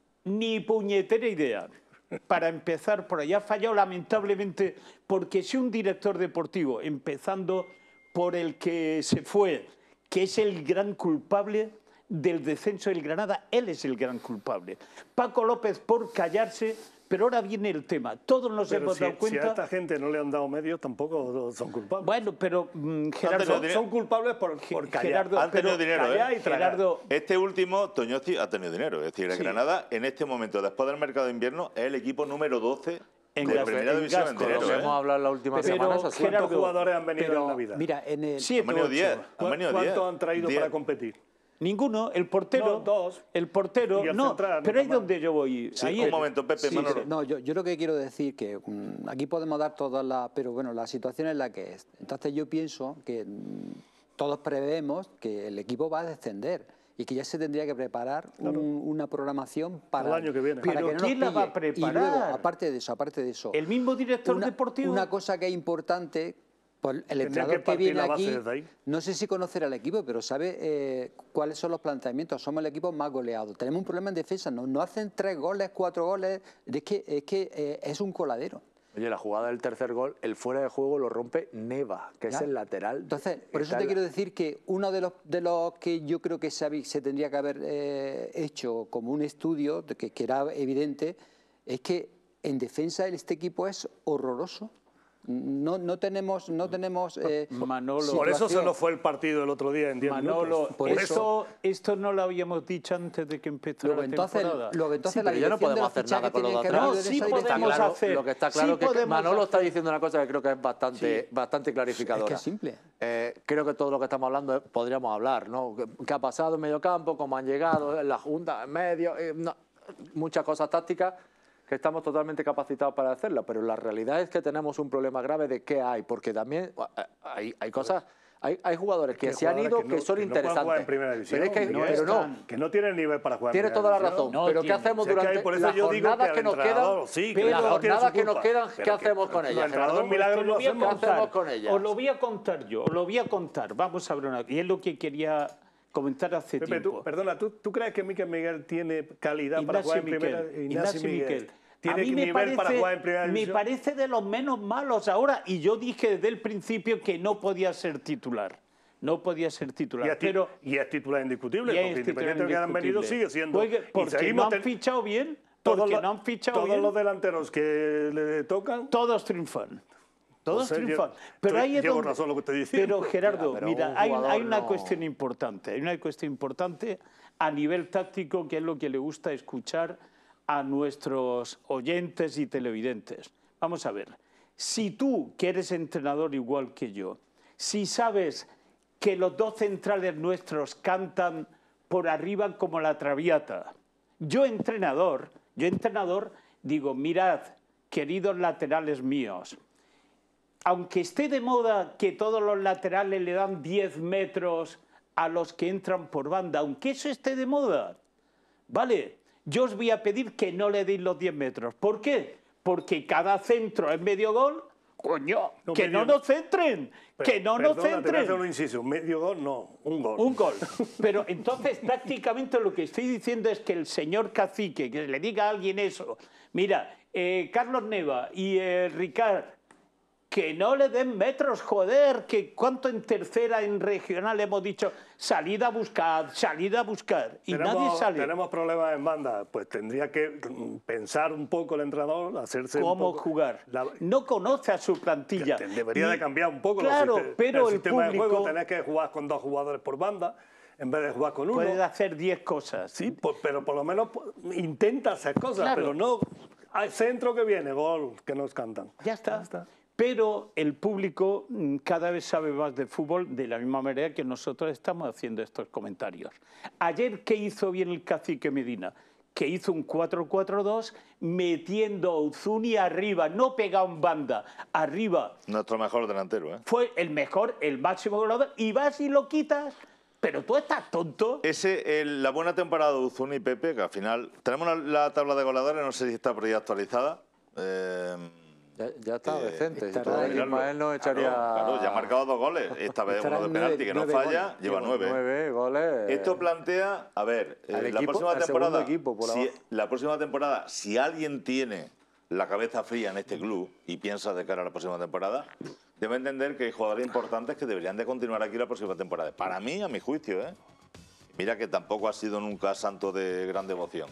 Speaker 6: ni puñetera idea. Para empezar, por allá ha fallado lamentablemente, porque si un director deportivo, empezando por el que se fue, que es el gran culpable del descenso del Granada, él es el gran culpable. Paco López por callarse, pero ahora viene el tema. Todos nos
Speaker 7: pero
Speaker 6: hemos
Speaker 7: si,
Speaker 6: dado cuenta...
Speaker 7: Si a esta gente no le han dado medios, tampoco son culpables.
Speaker 6: Bueno, pero mm, Gerardo...
Speaker 7: Son, son culpables por, por callar.
Speaker 6: Gerardo,
Speaker 1: han tenido dinero,
Speaker 7: callar
Speaker 1: ¿eh?
Speaker 7: y Gerardo,
Speaker 1: este último, Toñozzi, ha tenido dinero. Es decir, el
Speaker 6: sí.
Speaker 1: Granada, en este momento, después del mercado de invierno, es el equipo número doce
Speaker 6: en
Speaker 1: de la primera división en dinero.
Speaker 8: Lo que
Speaker 1: ¿eh?
Speaker 8: hemos hablado en las últimas
Speaker 6: Pero,
Speaker 8: semanas. Así.
Speaker 7: ¿Cuántos
Speaker 6: Gerardo,
Speaker 7: jugadores han venido
Speaker 5: pero,
Speaker 7: en Navidad?
Speaker 5: Mira, en el...
Speaker 6: Siete,
Speaker 1: Han venido
Speaker 6: ocho.
Speaker 1: diez. Han venido diez.
Speaker 7: ¿Cuántos han traído
Speaker 1: diez.
Speaker 7: para competir?
Speaker 6: Ninguno, el portero,
Speaker 7: No, dos.
Speaker 6: el portero,
Speaker 7: Y el
Speaker 6: no,
Speaker 7: central,
Speaker 6: pero
Speaker 7: no
Speaker 6: ahí
Speaker 7: más.
Speaker 6: donde yo voy.
Speaker 1: Sí,
Speaker 6: ahí
Speaker 1: un
Speaker 6: el-
Speaker 1: momento, Pepe,
Speaker 5: Sí,
Speaker 1: Manolo.
Speaker 5: sí. No, yo, yo lo que quiero decir que mm, aquí podemos dar todas las... Pero bueno, la situación es la que es. Entonces yo pienso que mm, todos prevemos que el equipo va a descender y que ya se tendría que preparar un- una programación para
Speaker 7: El año que viene.
Speaker 5: para
Speaker 6: Pero
Speaker 5: que no
Speaker 6: ¿quién
Speaker 5: nos
Speaker 6: la va a
Speaker 5: pille.
Speaker 6: preparar?
Speaker 5: Y luego, aparte de eso, aparte de eso,
Speaker 6: El mismo director
Speaker 5: una,
Speaker 6: deportivo.
Speaker 5: una cosa que es importante, pues el
Speaker 7: Tendría
Speaker 5: entrenador
Speaker 7: que
Speaker 5: que,
Speaker 7: partir
Speaker 5: viene
Speaker 7: la base
Speaker 5: aquí,
Speaker 7: desde ahí.
Speaker 5: no sé si conocerá al equipo, pero sabe eh, cuáles son los planteamientos. Somos el equipo más goleado. Tenemos un problema en defensa. No, no hacen tres goles, cuatro goles. Es que es, que, eh, es un coladero.
Speaker 8: Oye, la jugada del tercer gol, el fuera de juego lo rompe Neva, que
Speaker 5: ¿Ya?
Speaker 8: es el lateral.
Speaker 5: Entonces, por eso
Speaker 8: Está
Speaker 5: te
Speaker 8: en
Speaker 5: quiero
Speaker 8: la-
Speaker 5: decir que uno de los, de los que yo creo que se, habí- se tendría que haber eh, hecho como un estudio, de que, que era evidente, es que en defensa este equipo es horroroso. No, no tenemos... No tenemos eh,
Speaker 6: Manolo.
Speaker 7: Por eso se
Speaker 5: situación.
Speaker 7: nos fue el partido el otro día en diez
Speaker 6: Manolo,
Speaker 7: minutos.
Speaker 5: Por
Speaker 6: esto, esto no lo habíamos dicho antes de que empezara
Speaker 5: Luego
Speaker 6: la
Speaker 5: entonces,
Speaker 6: temporada.
Speaker 5: luego entonces
Speaker 8: Sí,
Speaker 5: la
Speaker 8: pero ya no
Speaker 5: dirección de
Speaker 8: podemos
Speaker 5: los
Speaker 8: hacer
Speaker 5: fichajes
Speaker 8: nada con lo de
Speaker 5: tenían que
Speaker 8: atrás.
Speaker 5: haber
Speaker 6: No,
Speaker 5: ido en
Speaker 6: sí
Speaker 5: esa
Speaker 6: podemos
Speaker 5: dirección.
Speaker 8: Está claro,
Speaker 6: hacer.
Speaker 8: lo que está
Speaker 6: Sí
Speaker 8: claro que
Speaker 6: podemos
Speaker 8: Manolo está
Speaker 6: hacer.
Speaker 8: diciendo una cosa que creo que es bastante,
Speaker 6: Sí.
Speaker 8: bastante clarificadora.
Speaker 5: Es que es simple.
Speaker 8: Eh, creo que todo lo que estamos hablando eh, podríamos hablar, ¿no? ¿Qué, qué ha pasado en medio campo? ¿Cómo han llegado? En la Junta, en medio... eh, no, muchas cosas tácticas que estamos totalmente capacitados para hacerlo, pero la realidad es que tenemos un problema grave de qué hay, porque también eh, hay, hay cosas... Hay, hay jugadores que
Speaker 7: Que
Speaker 8: se han
Speaker 7: jugadores
Speaker 8: ido
Speaker 7: que
Speaker 8: que,
Speaker 7: no-
Speaker 8: son
Speaker 7: que no pueden
Speaker 8: interesantes.
Speaker 7: jugar en primera división,
Speaker 8: pero es que,
Speaker 7: Miguel.
Speaker 8: pero no,
Speaker 6: están-
Speaker 7: Que no tienen nivel para jugar en
Speaker 8: tiene
Speaker 7: primera
Speaker 8: toda la
Speaker 7: división.
Speaker 8: razón.
Speaker 6: No
Speaker 8: pero ¿qué
Speaker 6: tiene.
Speaker 8: hacemos
Speaker 7: Si es que
Speaker 8: durante
Speaker 7: hay- por eso
Speaker 8: las
Speaker 7: yo digo
Speaker 8: jornadas
Speaker 7: que
Speaker 8: que,
Speaker 7: el
Speaker 8: nos quedan?
Speaker 7: entrenador, sí, que
Speaker 8: las
Speaker 7: no tiene
Speaker 8: jornadas
Speaker 7: su
Speaker 8: que nos
Speaker 7: culpa.
Speaker 8: quedan, ¿qué
Speaker 7: Pero que
Speaker 8: hacemos con
Speaker 7: el
Speaker 8: ellas?
Speaker 7: entrenador
Speaker 8: Gerardo?
Speaker 7: milagro
Speaker 6: Os lo
Speaker 7: lo
Speaker 6: voy a
Speaker 7: hacemos.
Speaker 8: ¿Qué hacemos
Speaker 6: contar,
Speaker 8: con ellas?
Speaker 6: os lo voy a contar yo, os lo voy a contar. Vamos a ver una... Y es lo que quería comentar hace
Speaker 7: Pepe,
Speaker 6: tiempo.
Speaker 7: tú, perdona, ¿tú, ¿tú crees que Miquel Miguel tiene calidad para jugar en
Speaker 6: Ignacio
Speaker 7: primera?
Speaker 6: Miquel,
Speaker 7: Ignacio
Speaker 6: Ignacio Miquel.
Speaker 7: ¿Tiene
Speaker 6: A mí me
Speaker 7: nivel para
Speaker 6: parece-
Speaker 7: jugar en primera
Speaker 6: Me
Speaker 7: división?
Speaker 6: parece de los menos malos ahora, y yo dije desde el principio que no podía ser titular. No podía ser titular.
Speaker 7: Y es, ti-
Speaker 6: pero
Speaker 7: y es titular indiscutible,
Speaker 6: y es
Speaker 7: porque
Speaker 6: titular
Speaker 7: independiente de que hayan venido,
Speaker 6: indiscutible.
Speaker 7: sigue siendo.
Speaker 6: Oiga,
Speaker 7: y
Speaker 6: porque
Speaker 7: seguimos
Speaker 6: no han
Speaker 7: ten-
Speaker 6: fichado bien,
Speaker 7: todos
Speaker 6: porque
Speaker 7: los-
Speaker 6: no han fichado
Speaker 7: todos
Speaker 6: bien,
Speaker 7: los delanteros que le tocan.
Speaker 6: todos triunfan. Todos
Speaker 7: José,
Speaker 6: triunfan.
Speaker 7: llevo-
Speaker 6: Pero
Speaker 7: estoy-
Speaker 6: ahí es
Speaker 7: llevo
Speaker 6: donde-
Speaker 7: razón lo que estoy diciendo.
Speaker 6: Pero Gerardo,
Speaker 8: Ya, pero
Speaker 6: mira,
Speaker 8: un
Speaker 6: hay,
Speaker 8: jugador
Speaker 6: hay una
Speaker 8: no-
Speaker 6: cuestión importante. Hay una cuestión importante a nivel táctico, que es lo que le gusta escuchar a nuestros oyentes y televidentes. Vamos a ver. Si tú, que eres entrenador igual que yo, si sabes que los dos centrales nuestros cantan por arriba como la Traviata, yo entrenador, yo entrenador digo, mirad, queridos laterales míos, aunque esté de moda que todos los laterales le dan diez metros a los que entran por banda, aunque eso esté de moda, ¿vale? Yo os voy a pedir que no le deis los diez metros. ¿Por qué? Porque cada centro es medio gol. Coño,
Speaker 7: No,
Speaker 6: que
Speaker 7: medio-
Speaker 6: no nos centren, que no nos
Speaker 7: Perdona, te voy a
Speaker 6: centren.
Speaker 7: hacer un inciso. Un medio gol, no, un gol.
Speaker 6: Un gol. Pero entonces, tácticamente, lo que estoy diciendo es que el señor Cacique, que le diga a alguien eso, mira, eh, Carlos Neva y eh, Ricard, que no le den metros, joder, que cuánto en tercera, en regional hemos dicho, salid a buscar, salid a buscar, y
Speaker 7: tenemos,
Speaker 6: nadie sale.
Speaker 7: tenemos problemas en banda, pues tendría que mm, pensar un poco el entrenador, hacerse un
Speaker 6: ¿Cómo
Speaker 7: poco-
Speaker 6: jugar?
Speaker 7: la-
Speaker 6: No conoce a su plantilla.
Speaker 7: que debería
Speaker 6: Y-
Speaker 7: de cambiar un poco
Speaker 6: Claro,
Speaker 7: los siste-
Speaker 6: pero
Speaker 7: el
Speaker 6: el
Speaker 7: sistema de juego,
Speaker 6: público
Speaker 7: tenés que jugar con dos jugadores por banda en vez de jugar con uno.
Speaker 6: puede hacer diez cosas.
Speaker 7: Sí, po- pero por lo menos po- intenta hacer cosas,
Speaker 6: Claro.
Speaker 7: pero no hay centro que viene, gol, que nos cantan.
Speaker 6: Ya está.
Speaker 7: Ya está.
Speaker 6: Pero el público mm, cada vez sabe más de fútbol de la misma manera que nosotros estamos haciendo estos comentarios. Ayer, ¿qué hizo bien el Cacique Medina? Que hizo un cuatro cuatro dos metiendo a Uzuni arriba, no pegado en banda, arriba.
Speaker 1: Nuestro mejor delantero, ¿eh?
Speaker 6: Fue el mejor, el máximo goleador, y vas y lo quitas Pero tú estás tonto.
Speaker 1: Ese, el, la buena temporada de Uzuni y Pepe, que al final... Tenemos la, la tabla de goleadores, no sé si está por ahí actualizada. Eh,
Speaker 8: Ya, ya está
Speaker 1: eh,
Speaker 8: decente. Si
Speaker 5: estará
Speaker 8: todo
Speaker 5: ahí.
Speaker 8: Ismael no echaría...
Speaker 1: Claro, claro, ya ha marcado dos goles. Esta vez
Speaker 5: Estará
Speaker 1: uno de
Speaker 5: en
Speaker 1: penalti
Speaker 5: nueve-
Speaker 1: que no
Speaker 5: nueve
Speaker 1: falla,
Speaker 5: goles.
Speaker 1: lleva nueve.
Speaker 8: Nueve goles.
Speaker 1: Esto plantea, a ver, eh,
Speaker 8: Al
Speaker 1: la
Speaker 8: equipo-
Speaker 1: próxima
Speaker 8: al
Speaker 1: temporada,
Speaker 8: segundo equipo por
Speaker 1: si,
Speaker 8: abajo.
Speaker 1: la próxima temporada, si alguien tiene la cabeza fría en este club y piensa de cara a la próxima temporada, debe entender que hay jugadores importantes que deberían de continuar aquí la próxima temporada. Para mí, a mi juicio, ¿eh? Mira que tampoco ha sido nunca santo de gran devoción.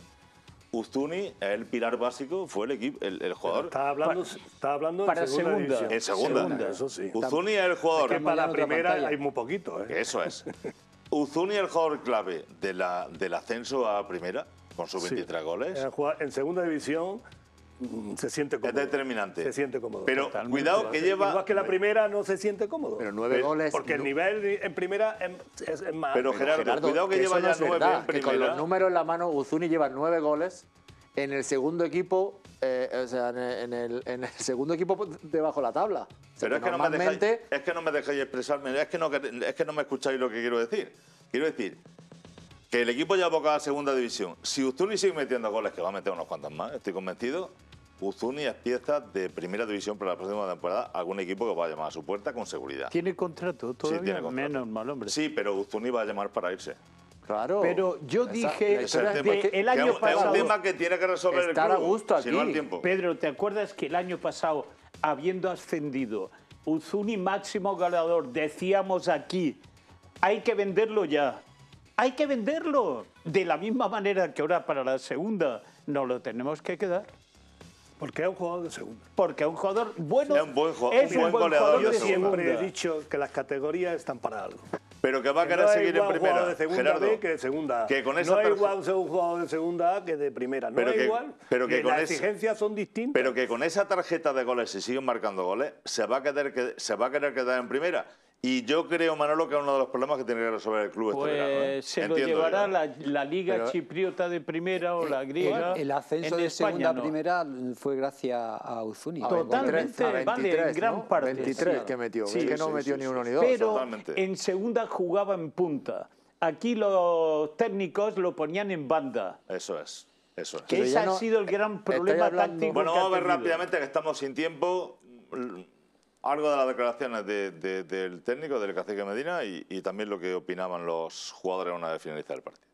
Speaker 1: Uzuni, el pilar básico, fue el equipo, el, el jugador.
Speaker 7: Está hablando, está hablando
Speaker 6: para
Speaker 7: en segunda,
Speaker 6: segunda.
Speaker 7: división.
Speaker 1: En segunda.
Speaker 7: Segunda, eso sí.
Speaker 1: Uzuni es el jugador.
Speaker 7: Que para la
Speaker 5: en otra
Speaker 7: primera
Speaker 5: pantalla.
Speaker 7: hay muy poquito, ¿eh?
Speaker 1: Eso es. Uzuni es el jugador clave de la, del ascenso a primera, con sus
Speaker 7: Sí.
Speaker 1: veintitrés goles.
Speaker 7: En, jugar- en segunda división mm, se siente
Speaker 1: Es
Speaker 7: cómodo.
Speaker 1: determinante.
Speaker 7: Se siente cómodo.
Speaker 1: Pero
Speaker 6: Totalmente.
Speaker 1: cuidado que lleva...
Speaker 7: Igual que la primera no se siente cómodo.
Speaker 8: Pero nueve
Speaker 1: Pero-
Speaker 8: goles...
Speaker 7: Porque el
Speaker 8: no-
Speaker 7: nivel en primera es, es- es más.
Speaker 1: Pero
Speaker 7: alto.
Speaker 1: Gerardo, cuidado que,
Speaker 8: que
Speaker 1: lleva
Speaker 8: eso no
Speaker 1: ya
Speaker 8: es
Speaker 1: nueve
Speaker 8: verdad,
Speaker 1: en
Speaker 8: que con
Speaker 1: primera.
Speaker 8: los números en la mano, Uzuni lleva nueve goles. En el segundo equipo, eh, o sea, en el, en, el, en el segundo equipo debajo de la tabla. O sea,
Speaker 1: Pero es que, no me
Speaker 8: normalmente...
Speaker 1: dejáis, es que no me dejáis expresarme, es que, no, es que no me escucháis lo que quiero decir. Quiero decir que el equipo ya aboca a la segunda división. Si Uzuni sigue metiendo goles, que va a meter unos cuantos más, estoy convencido, Uzuni es pieza de primera división para la próxima temporada, algún equipo que va a llamar a su puerta con seguridad.
Speaker 6: ¿Tiene contrato todavía?
Speaker 1: tiene contrato.
Speaker 6: Menos mal, hombre.
Speaker 1: Sí, pero Uzuni va a llamar para irse.
Speaker 8: Claro.
Speaker 6: Pero yo
Speaker 8: Esa-
Speaker 6: dije
Speaker 8: la
Speaker 1: Ese es
Speaker 8: historia
Speaker 1: el
Speaker 8: es
Speaker 1: tema.
Speaker 6: que
Speaker 8: que-
Speaker 6: el
Speaker 1: Que es
Speaker 6: año
Speaker 1: un- es
Speaker 6: pasado...
Speaker 1: un tema que tiene que resolver el
Speaker 8: Estar
Speaker 1: club,
Speaker 8: a gusto
Speaker 1: si no
Speaker 8: aquí.
Speaker 1: el tiempo.
Speaker 6: Pedro, ¿te acuerdas que el año pasado, habiendo ascendido, Uzuni máximo goleador, decíamos aquí, hay que venderlo ya, hay que venderlo? De la misma manera que ahora para la segunda nos lo tenemos que quedar.
Speaker 7: Porque es un jugador de segunda.
Speaker 6: Porque es un jugador bueno,
Speaker 1: Es un buen ju-
Speaker 6: es
Speaker 1: un
Speaker 6: un
Speaker 1: buen
Speaker 6: buen
Speaker 1: goleador
Speaker 6: jugador
Speaker 1: de
Speaker 6: de
Speaker 1: segunda.
Speaker 7: Siempre he
Speaker 6: segunda.
Speaker 7: dicho que las categorías están para algo.
Speaker 1: Pero que va a
Speaker 7: Que
Speaker 1: querer
Speaker 7: no es
Speaker 1: seguir en
Speaker 7: igual un
Speaker 1: primera.
Speaker 7: jugador de segunda
Speaker 1: Gerardo,
Speaker 7: B que de segunda A.
Speaker 1: que con esa
Speaker 7: no es
Speaker 1: tarje-
Speaker 7: igual ser un jugador de segunda A que de primera. No
Speaker 1: Pero
Speaker 7: es
Speaker 1: que-
Speaker 7: igual.
Speaker 1: pero que
Speaker 7: Y
Speaker 1: con
Speaker 7: las
Speaker 1: ese-
Speaker 7: exigencias son distintas.
Speaker 1: Pero que con esa tarjeta de goles, si siguen marcando goles, se va a querer, que, se va a querer quedar en primera. Y yo creo, Manolo, que es uno de los problemas que tiene que resolver el club
Speaker 6: Pues
Speaker 1: este verano. ¿eh?
Speaker 6: se lo
Speaker 1: Entiendo
Speaker 6: llevará
Speaker 1: yo.
Speaker 6: la, la Liga
Speaker 8: Pero-
Speaker 6: Chipriota de primera o la griega.
Speaker 5: El, el ascenso
Speaker 6: En
Speaker 5: de
Speaker 6: España
Speaker 5: segunda a
Speaker 6: no.
Speaker 5: primera fue gracias a Uzuni.
Speaker 8: A
Speaker 6: Totalmente,
Speaker 8: veintitrés, a
Speaker 6: vale,
Speaker 8: veintitrés,
Speaker 6: en gran
Speaker 8: ¿no?
Speaker 6: parte.
Speaker 8: veintitrés
Speaker 6: sí.
Speaker 8: que metió.
Speaker 6: Sí,
Speaker 8: es que no
Speaker 1: sí,
Speaker 8: metió
Speaker 1: sí,
Speaker 8: ni
Speaker 1: sí,
Speaker 8: uno
Speaker 1: sí.
Speaker 8: ni dos.
Speaker 6: Pero
Speaker 1: Totalmente.
Speaker 6: en segunda jugaba en punta. Aquí los técnicos lo ponían en banda.
Speaker 1: Eso es, eso es.
Speaker 6: Que
Speaker 8: Pero
Speaker 6: ese
Speaker 8: ya
Speaker 6: ha
Speaker 8: no-
Speaker 6: sido el gran
Speaker 8: estáis
Speaker 6: problema
Speaker 8: hablando-
Speaker 6: táctico.
Speaker 1: Bueno,
Speaker 6: que ha
Speaker 1: vamos a ver
Speaker 6: tenido.
Speaker 1: rápidamente que estamos sin tiempo. L- Algo de las declaraciones de- de- del técnico, del cacique Medina, y, y también lo que opinaban los jugadores una vez finalizado el partido.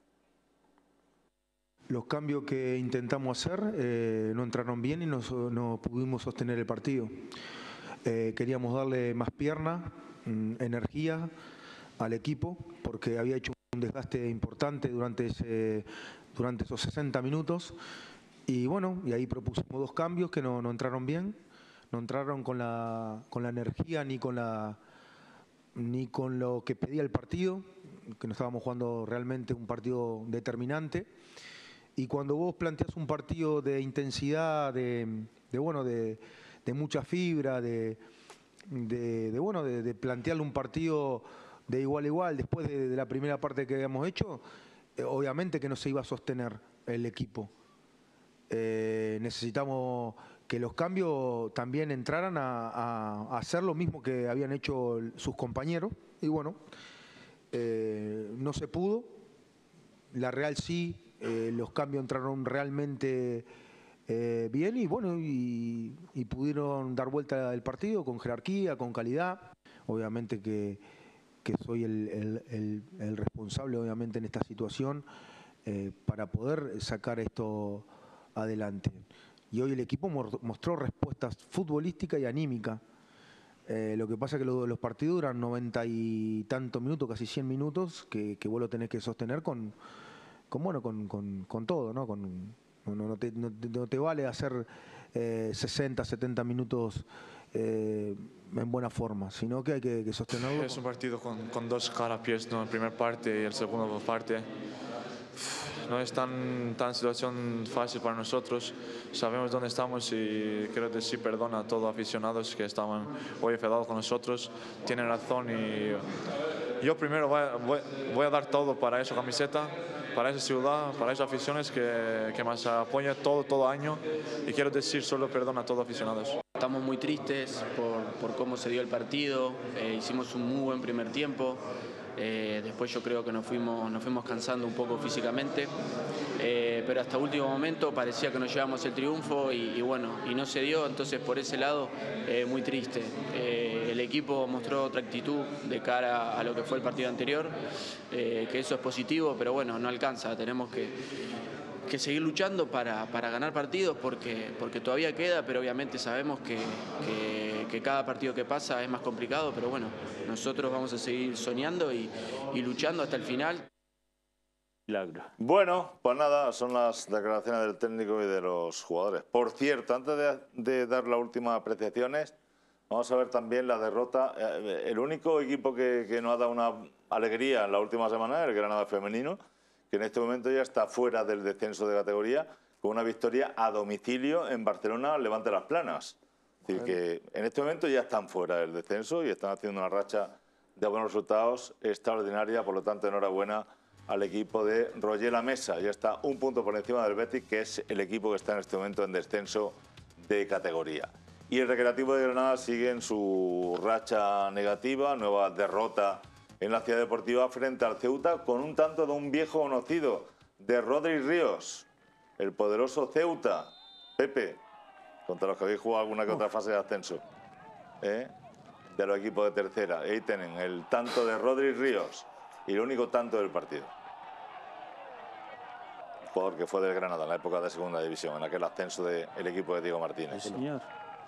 Speaker 9: Los cambios que intentamos hacer eh, no entraron bien y no, so- no pudimos sostener el partido. Eh, queríamos darle más pierna, mm, energía al equipo, porque había hecho un desgaste importante durante, ese, durante esos sesenta minutos. Y bueno, y ahí propusimos dos cambios que no, no entraron bien, no entraron con la, con la energía ni con, la, ni con lo que pedía el partido, que no estábamos jugando realmente un partido determinante. Y cuando vos planteas un partido de intensidad, de, de bueno, de, de mucha fibra, de, de, de, bueno, de, de plantearle un partido de igual a igual después de, de la primera parte que habíamos hecho, eh, obviamente que no se iba a sostener el equipo. Eh, necesitamos que los cambios también entraran a, a- a hacer lo mismo que habían hecho el- sus compañeros. Y bueno, eh, no se pudo. La Real sí, eh, los cambios entraron realmente eh, bien y bueno, y, y pudieron dar vuelta el partido con jerarquía, con calidad. Obviamente que, que soy el, el- el- el responsable, obviamente, en esta situación eh, para poder sacar esto adelante. Y hoy el equipo mor- mostró respuestas futbolísticas y anímicas. Eh, lo que pasa es que lo- los partidos duran noventa y tantos minutos, casi cien minutos, que, que vos lo tenés que sostener con, con bueno, con, con- con todo, ¿no? Con, no, no- no te, no te- no te vale hacer eh, sesenta, setenta minutos eh, en buena forma, sino que hay que, que sostenerlo.
Speaker 10: Es un partido con, con dos carapiés, ¿no? La primera parte y el segundo parte. No es tan, tan situación fácil para nosotros. Sabemos dónde estamos y quiero decir perdón a todos los aficionados que estaban hoy enfadados con nosotros. Tienen razón y yo primero voy, a- voy, voy a dar todo para esa camiseta, para esa ciudad, para esas aficiones que, que nos apoyan todo, todo año. Y quiero decir solo perdón a todos los aficionados.
Speaker 11: Estamos muy tristes por, por cómo se dio el partido, eh, hicimos un muy buen primer tiempo, Eh, después yo creo que nos fuimos, nos fuimos cansando un poco físicamente, eh, pero hasta último momento parecía que nos llevábamos el triunfo y, y bueno, y no se dio, entonces por ese lado eh, muy triste. Eh, el equipo mostró otra actitud de cara a lo que fue el partido anterior, eh, que eso es positivo, pero bueno, no alcanza, tenemos que... que seguir luchando para, para ganar partidos porque, porque todavía queda, pero obviamente sabemos que, que, que cada partido que pasa es más complicado, pero bueno, nosotros vamos a seguir soñando y, y luchando hasta el final.
Speaker 1: Bueno, pues nada, son las declaraciones del técnico y de los jugadores. Por cierto, antes de, de dar las últimas apreciaciones, vamos a ver también la derrota. El único equipo que, que nos ha dado una alegría en la última semana es el Granada femenino, que en este momento ya está fuera del descenso de categoría, con una victoria a domicilio en Barcelona al Levante Las Planas. Es decir, que en este momento ya están fuera del descenso y están haciendo una racha de buenos resultados extraordinaria, por lo tanto, enhorabuena al equipo de Roger La Mesa. Ya está un punto por encima del Betis, que es el equipo que está en este momento en descenso de categoría. Y el Recreativo de Granada sigue en su racha negativa, nueva derrota en la Ciudad Deportiva frente al Ceuta, con un tanto de un viejo conocido, de Rodri Ríos, el poderoso Ceuta. Pepe, contra los que habéis jugado alguna que otra fase de ascenso, ¿eh? de los equipos de tercera. Ahí tienen el tanto de Rodri Ríos y el único tanto del partido. Un jugador que fue del Granada en la época de segunda división, en aquel ascenso del equipo de Diego Martínez.
Speaker 6: Sí, señor.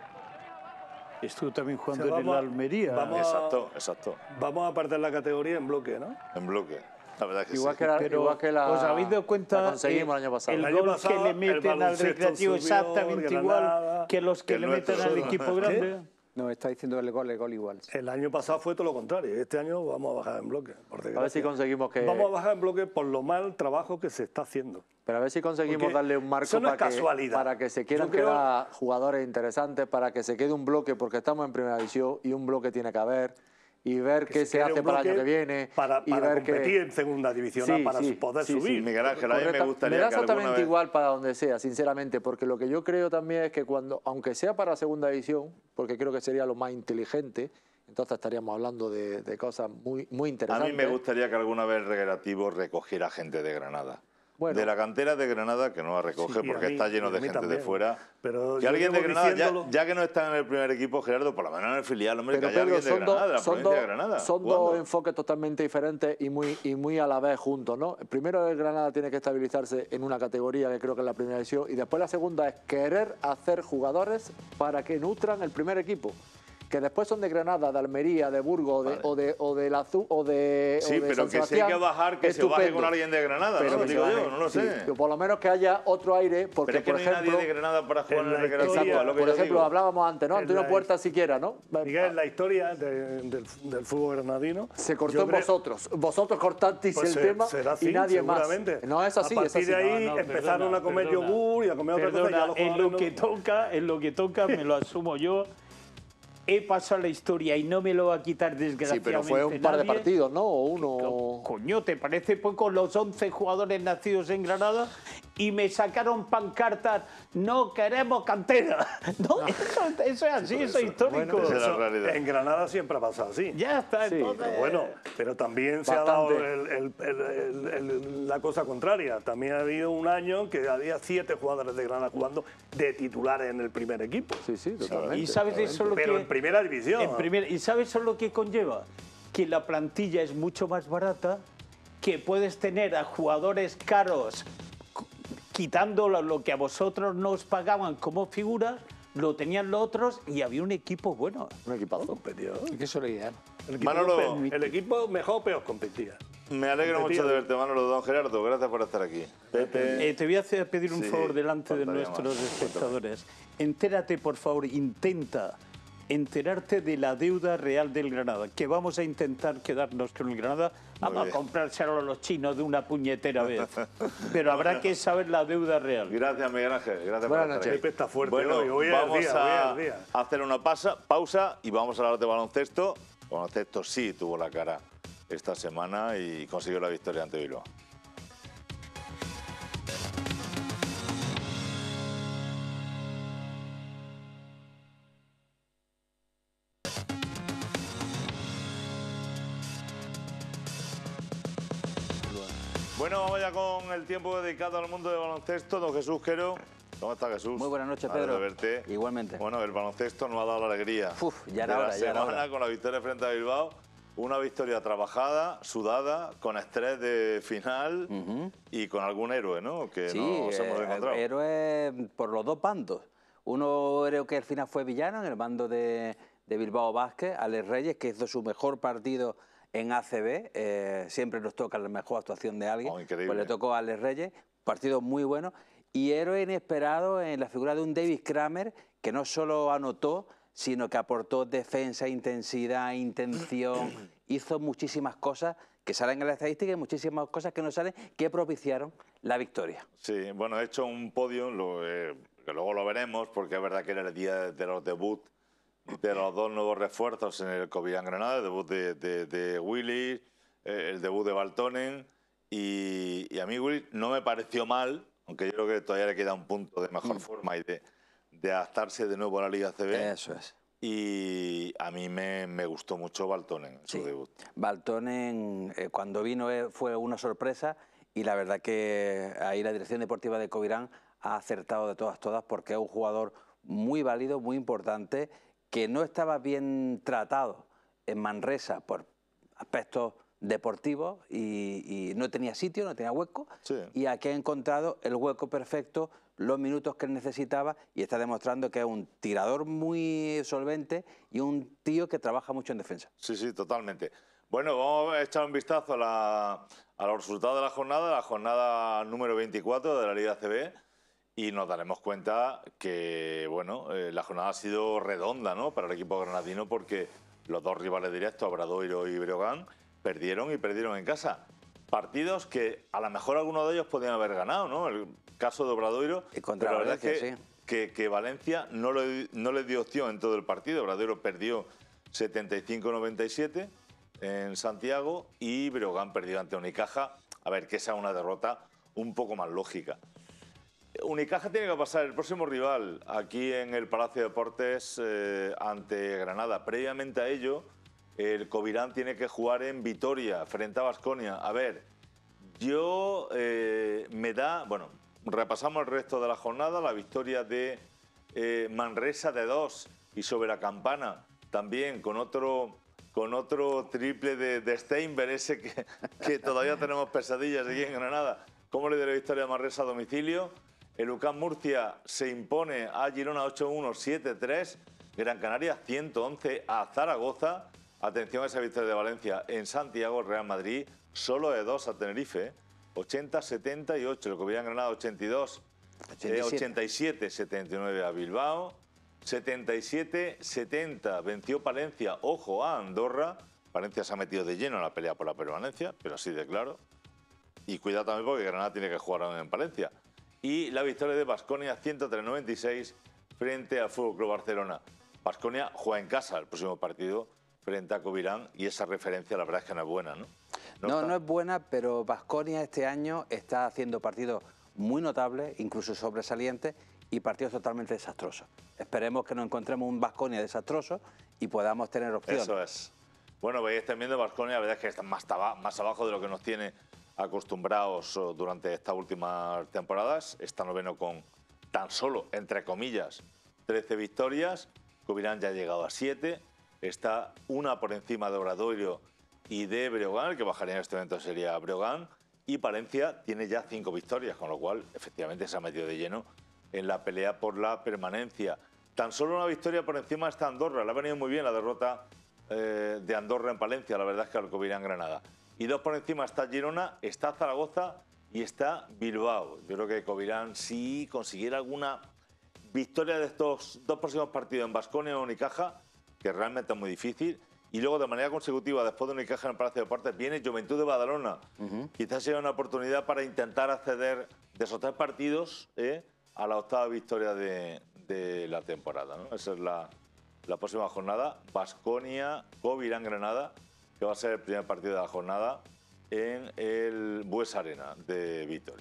Speaker 6: Estuvo también jugando
Speaker 7: O sea,
Speaker 6: en el
Speaker 7: vamos-
Speaker 6: Almería.
Speaker 7: vamos a-
Speaker 1: Exacto, exacto.
Speaker 7: Vamos a partir la categoría en bloque, ¿no?
Speaker 1: En bloque. La verdad es que
Speaker 8: Igual
Speaker 1: sí.
Speaker 8: que la,
Speaker 6: Pero,
Speaker 8: igual que la,
Speaker 6: ¿os habéis dado cuenta
Speaker 8: la conseguimos
Speaker 6: eh,
Speaker 8: el año pasado.
Speaker 6: el
Speaker 7: El año
Speaker 6: gol
Speaker 7: pasado,
Speaker 6: que le
Speaker 7: el
Speaker 6: meten al
Speaker 7: baloncesto
Speaker 6: Recreativo
Speaker 7: subió,
Speaker 6: exactamente
Speaker 7: Granada,
Speaker 6: igual que los que
Speaker 1: el
Speaker 6: le
Speaker 1: nuestro.
Speaker 6: meten al equipo grande?
Speaker 5: No, está diciendo el gol, el gol igual.
Speaker 7: El año pasado fue todo lo contrario. Este año vamos a bajar en bloque. Por
Speaker 8: A ver si
Speaker 7: desgracia.
Speaker 8: conseguimos que...
Speaker 7: Vamos a bajar en bloque por lo mal trabajo que se está haciendo.
Speaker 8: Pero a ver si conseguimos
Speaker 7: Porque
Speaker 8: darle un marco
Speaker 7: eso no es
Speaker 8: para, que,
Speaker 7: casualidad.
Speaker 8: para que se quieran
Speaker 7: Yo creo-
Speaker 8: quedar jugadores interesantes, para que se quede un bloque, porque estamos en primera división y un bloque tiene que haber, y ver
Speaker 7: Que
Speaker 8: qué se,
Speaker 7: quede
Speaker 8: hace
Speaker 7: un
Speaker 8: para el año
Speaker 7: bloque
Speaker 8: que viene.
Speaker 7: Para,
Speaker 8: y
Speaker 7: para
Speaker 8: ver que-
Speaker 7: competir en segunda división,
Speaker 8: Sí,
Speaker 7: para
Speaker 8: sí,
Speaker 7: poder
Speaker 8: sí, sí.
Speaker 7: subir.
Speaker 1: Miguel Ángel, a mí me
Speaker 8: Correcta-
Speaker 1: gustaría
Speaker 8: me da
Speaker 1: que alguna
Speaker 8: exactamente
Speaker 1: vez...
Speaker 8: igual para donde sea, sinceramente, porque lo que yo creo también es que cuando, aunque sea para segunda división, porque creo que sería lo más inteligente, entonces estaríamos hablando de, de cosas muy, muy
Speaker 1: A
Speaker 8: interesantes.
Speaker 1: mí me gustaría que alguna vez el Recreativo recogiera gente de Granada.
Speaker 8: Bueno.
Speaker 1: De la cantera de Granada, que no la recoge
Speaker 7: Sí, y a
Speaker 1: porque
Speaker 7: mí-
Speaker 1: está lleno
Speaker 7: y a
Speaker 1: de
Speaker 7: mí
Speaker 1: gente de
Speaker 7: también.
Speaker 1: fuera.
Speaker 7: Pero
Speaker 1: Que
Speaker 7: yo
Speaker 1: alguien de
Speaker 7: llevo
Speaker 1: Granada, ya,
Speaker 7: diciéndolo-
Speaker 1: ya que no está en el primer equipo, Gerardo, por lo menos en el filial, hombre,
Speaker 8: Pero
Speaker 1: que haya
Speaker 8: Pedro,
Speaker 1: alguien de
Speaker 8: son,
Speaker 1: Granada, de la
Speaker 8: dos, son,
Speaker 1: provincia
Speaker 8: dos,
Speaker 1: de Granada.
Speaker 8: son
Speaker 1: jugando.
Speaker 8: dos enfoques totalmente diferentes y muy, y muy a la vez juntos, ¿no? Primero el Granada tiene que estabilizarse en una categoría que creo que es la primera división y después la segunda es querer hacer jugadores para que nutran el primer equipo. Que después son de Granada, de Almería, de Burgos de, o de o del Azul o de
Speaker 1: Sí,
Speaker 8: o de
Speaker 1: pero
Speaker 8: San
Speaker 1: que si hay
Speaker 8: Sebastián,
Speaker 1: que bajar, que se baje
Speaker 8: estupendo.
Speaker 1: con alguien de Granada,
Speaker 8: Pero
Speaker 1: ¿no?
Speaker 8: que se
Speaker 1: Digo
Speaker 8: baje,
Speaker 1: yo, no lo
Speaker 8: sí,
Speaker 1: sé.
Speaker 8: que por lo menos que haya otro aire, porque
Speaker 1: Pero es que
Speaker 8: por
Speaker 1: no hay
Speaker 8: ejemplo,
Speaker 1: nadie de Granada para jugar en
Speaker 7: en
Speaker 1: el
Speaker 7: la
Speaker 1: Recreativo,
Speaker 7: historia-
Speaker 1: es lo que
Speaker 8: por
Speaker 1: yo
Speaker 8: ejemplo,
Speaker 1: digo.
Speaker 8: hablábamos antes, ¿no?
Speaker 7: En
Speaker 8: Antonio
Speaker 7: la-
Speaker 8: Puerta siquiera, ¿no?
Speaker 7: Miguel, la historia de- del, del fútbol granadino...
Speaker 8: Se cortó
Speaker 7: yo
Speaker 8: en
Speaker 7: creo-
Speaker 8: vosotros. Vosotros cortasteis
Speaker 7: Pues
Speaker 8: el
Speaker 7: se-
Speaker 8: tema
Speaker 7: será así,
Speaker 8: y nadie
Speaker 7: seguramente.
Speaker 8: más. No es así,
Speaker 7: A
Speaker 8: es
Speaker 7: partir
Speaker 8: así.
Speaker 7: de ahí
Speaker 6: No, no,
Speaker 7: empezaron
Speaker 6: perdona,
Speaker 7: a comer
Speaker 6: perdona.
Speaker 7: yogur y a comer otra cosa.
Speaker 6: Perdona,
Speaker 7: ya los
Speaker 6: en lo
Speaker 7: jugadores
Speaker 6: que
Speaker 7: no-
Speaker 6: toca, en lo que toca me lo asumo yo. He pasado la historia y no me lo va a quitar
Speaker 8: Sí,
Speaker 6: desgraciadamente
Speaker 8: pero fue un par de
Speaker 6: nadie.
Speaker 8: partidos, ¿no? O uno.
Speaker 6: Coño, ¿te parece poco los once jugadores nacidos en Granada? Y me sacaron pancartas, no queremos cantera. No, eso, eso es así, eso es histórico.
Speaker 1: Esa es la
Speaker 7: Eso,
Speaker 1: realidad.
Speaker 7: en Granada siempre ha pasado así.
Speaker 6: Ya está,
Speaker 8: Sí,
Speaker 6: entonces.
Speaker 7: Pero bueno, pero también se
Speaker 8: Bastante.
Speaker 7: ha dado el- el- el- el- el- la cosa contraria. También ha habido un año que había siete jugadores de Granada jugando de titulares en el primer equipo.
Speaker 8: Sí, sí, totalmente.
Speaker 6: Y sabes eso lo
Speaker 7: Pero
Speaker 6: que...
Speaker 7: en primera división.
Speaker 6: En primer- ¿Y sabes eso lo que conlleva? Que la plantilla es mucho más barata, que puedes tener a jugadores caros cu- quitando lo, lo que a vosotros nos pagaban como figuras, lo tenían los otros y había un equipo bueno.
Speaker 8: Un equipazo.
Speaker 7: Competidor.
Speaker 5: Que eso es lo ideal.
Speaker 7: El equipo,
Speaker 1: Manolo.
Speaker 7: pe- el equipo mejor o peor competía.
Speaker 1: Me alegro
Speaker 7: Competía.
Speaker 1: mucho de verte, Manolo. Don Gerardo, gracias por estar aquí. Pepe.
Speaker 6: Eh, te voy a hacer pedir un
Speaker 1: Sí,
Speaker 6: favor delante de
Speaker 1: faltaría
Speaker 6: nuestros
Speaker 1: más.
Speaker 6: espectadores. Entérate, por favor, intenta enterarte de la deuda real del Granada, que vamos a intentar quedarnos con el Granada. Vamos
Speaker 1: bien.
Speaker 6: a comprárselo a los chinos de una puñetera vez. Pero habrá que saber la deuda real.
Speaker 1: Gracias, Miguel Ángel. Gracias
Speaker 8: Buenas
Speaker 1: por estar
Speaker 8: noches.
Speaker 1: aquí.
Speaker 7: Pepe está fuerte
Speaker 1: Bueno,
Speaker 7: hoy. Hoy es el
Speaker 1: vamos
Speaker 7: día, hoy es
Speaker 1: a
Speaker 7: el día.
Speaker 1: hacer una pasa- pausa y vamos a hablar de baloncesto. Baloncesto sí tuvo la cara esta semana y consiguió la victoria ante Bilbao. Bueno, vamos ya con el tiempo dedicado al mundo del baloncesto. Don Jesús Quero. ¿Cómo está, Jesús?
Speaker 12: Muy buenas noches,
Speaker 1: Madre
Speaker 12: Pedro.
Speaker 1: de verte.
Speaker 12: Igualmente.
Speaker 1: Bueno, el baloncesto nos ha dado la alegría.
Speaker 12: Uf, ya era
Speaker 1: de
Speaker 12: hora,
Speaker 1: la
Speaker 12: ya era
Speaker 1: semana
Speaker 12: hora.
Speaker 1: con la victoria frente a Bilbao. Una victoria trabajada, sudada, con estrés de final uh-huh. y con algún héroe, ¿no? Que
Speaker 12: sí,
Speaker 1: nos hemos
Speaker 12: eh,
Speaker 1: encontrado.
Speaker 12: Héroe por los dos bandos. Uno creo que al final fue villano en el bando de, de Bilbao Basket, Alex Reyes, que hizo su mejor partido en A C B. Eh, siempre nos toca la mejor actuación de alguien.
Speaker 1: Oh, increíble.
Speaker 12: Pues le tocó a Alex Reyes, partido muy bueno. Y héroe inesperado en la figura de un Davis Kramer, que no solo anotó, sino que aportó defensa, intensidad, intención, hizo muchísimas cosas que salen en la estadística y muchísimas cosas que no salen, que propiciaron la victoria.
Speaker 1: Sí, bueno, he hecho un podio, lo, eh, que luego lo veremos, porque es verdad que era el día de los debut de los dos nuevos refuerzos en el Covirán Granada, el debut de, de, de Willy, eh, el debut de Baltonen, y, y a mí Willy no me pareció mal, aunque yo creo que todavía le queda un punto de mejor mm. forma y de, de adaptarse de nuevo a la Liga A C B.
Speaker 12: Eso es.
Speaker 1: Y a mí me, me gustó mucho Baltonen en
Speaker 12: sí.
Speaker 1: su debut.
Speaker 12: Baltonen, eh, cuando vino eh, fue una sorpresa y la verdad que ahí la Dirección Deportiva de Covirán ha acertado de todas, todas, porque es un jugador muy válido, muy importante, que no estaba bien tratado en Manresa por aspectos deportivos y, y no tenía sitio, no tenía hueco,
Speaker 1: sí.
Speaker 12: y aquí ha encontrado el hueco perfecto, los minutos que él necesitaba y está demostrando que es un tirador muy solvente y un tío que trabaja mucho en defensa.
Speaker 1: Sí, sí, totalmente. Bueno, vamos a echar un vistazo a, la, a los resultados de la jornada, la jornada número veinticuatro de la Liga A C B, y nos daremos cuenta que, bueno, eh, la jornada ha sido redonda, ¿no?, para el equipo granadino, porque los dos rivales directos, Obradoiro y Breogán, perdieron y perdieron en casa. Partidos que a lo mejor alguno de ellos podían haber ganado, ¿no? El caso de Obradoiro,
Speaker 12: y contra
Speaker 1: pero la
Speaker 12: Valencia,
Speaker 1: verdad es que,
Speaker 12: sí.
Speaker 1: que, que Valencia no le, no le dio opción en todo el partido. Obradoiro perdió setenta y cinco a noventa y siete en Santiago y Breogán perdió ante Unicaja. A ver, que esa es una derrota un poco más lógica. Unicaja tiene que pasar el próximo rival aquí en el Palacio de Deportes eh, ante Granada. Previamente a ello, el Covirán tiene que jugar en Vitoria frente a Baskonia. A ver, yo eh, me da... Bueno, repasamos el resto de la jornada. La victoria de eh, Manresa de dos y sobre la campana también con otro, con otro triple de, de Steinberg, ese que, que todavía tenemos pesadillas aquí en Granada. ¿Cómo le dio la victoria a Manresa a domicilio? El U C A M Murcia se impone a Girona ocho uno, siete tres. Gran Canaria ciento once a Zaragoza. Atención a esa victoria de Valencia en Santiago. Real Madrid solo de dos a Tenerife. ochenta a setenta y ocho. El Covirán Granada ochenta y dos. ochenta y siete a setenta y nueve a Bilbao. setenta y siete a setenta venció Palencia. Ojo a Andorra. Valencia se ha metido de lleno en la pelea por la permanencia, pero así de claro. Y cuidado también porque Granada tiene que jugar en Palencia. Y la victoria de Baskonia ciento tres a noventa y seis frente al F C Barcelona. Baskonia juega en casa el próximo partido frente a Covirán y esa referencia la verdad es que no es buena, ¿no?
Speaker 12: No, no, no es buena, pero Baskonia este año está haciendo partidos muy notables, incluso sobresalientes, y partidos totalmente desastrosos. Esperemos que nos encontremos un Baskonia desastroso y podamos tener opciones.
Speaker 1: Eso es. Bueno, veis, están viendo Baskonia, la verdad es que está más, más abajo de lo que nos tiene acostumbrados durante estas últimas temporadas. Está noveno con tan solo, entre comillas, trece victorias. Covirán ya ha llegado a siete. Está una por encima de Obradoiro y de Breogán. El que bajaría en este momento sería Breogán. Y Palencia tiene ya cinco victorias, con lo cual efectivamente se ha metido de lleno en la pelea por la permanencia. Tan solo una victoria por encima está Andorra. Le ha venido muy bien la derrota eh, de Andorra en Palencia, la verdad es que al Covirán Granada. Y dos por encima está Girona, está Zaragoza y está Bilbao. Yo creo que Covirán, si consiguiera alguna victoria de estos dos próximos partidos en Baskonia o Unicaja, que realmente es muy difícil, y luego de manera consecutiva, después de Unicaja en el Palacio de Deportes, viene Juventud de Badalona. Uh-huh. Quizás sea una oportunidad para intentar acceder de esos tres partidos eh, a la octava victoria de, de la temporada, ¿no? Esa es la, la próxima jornada. Baskonia, Covirán Granada, que va a ser el primer partido de la jornada en el Bues Arena de Vitoria.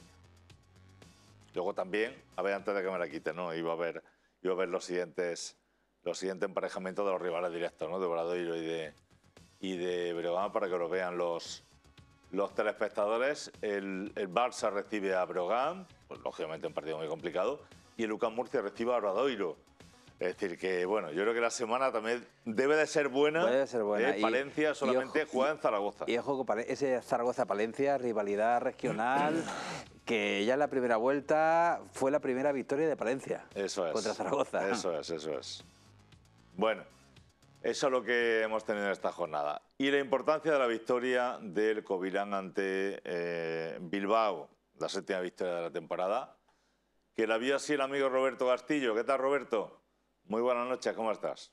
Speaker 1: Luego también, a ver, antes de que me la quite, ¿no? Iba a ver, iba a ver los siguientes, los siguientes emparejamientos de los rivales directos, ¿no? De Obradoiro y de, y de Breogán, para que lo vean los, los telespectadores, el, el Barça recibe a Breogán, pues lógicamente un partido muy complicado, y el U C A M Murcia recibe a Obradoiro. Es decir, que bueno, yo creo que la semana también debe de ser buena.
Speaker 12: Debe ser buena.
Speaker 1: Eh, Palencia
Speaker 12: y,
Speaker 1: solamente
Speaker 12: y ojo,
Speaker 1: juega en Zaragoza.
Speaker 12: Y ojo, ese Zaragoza-Palencia, rivalidad regional, que ya en la primera vuelta fue la primera victoria de Palencia.
Speaker 1: Eso es.
Speaker 12: Contra Zaragoza.
Speaker 1: Eso es, eso es. Bueno, eso es lo que hemos tenido en esta jornada. Y la importancia de la victoria del Covirán ante eh, Bilbao, la séptima victoria de la temporada, que la vio así el amigo Roberto Castillo. ¿Qué tal, Roberto? Muy buenas noches, ¿cómo estás?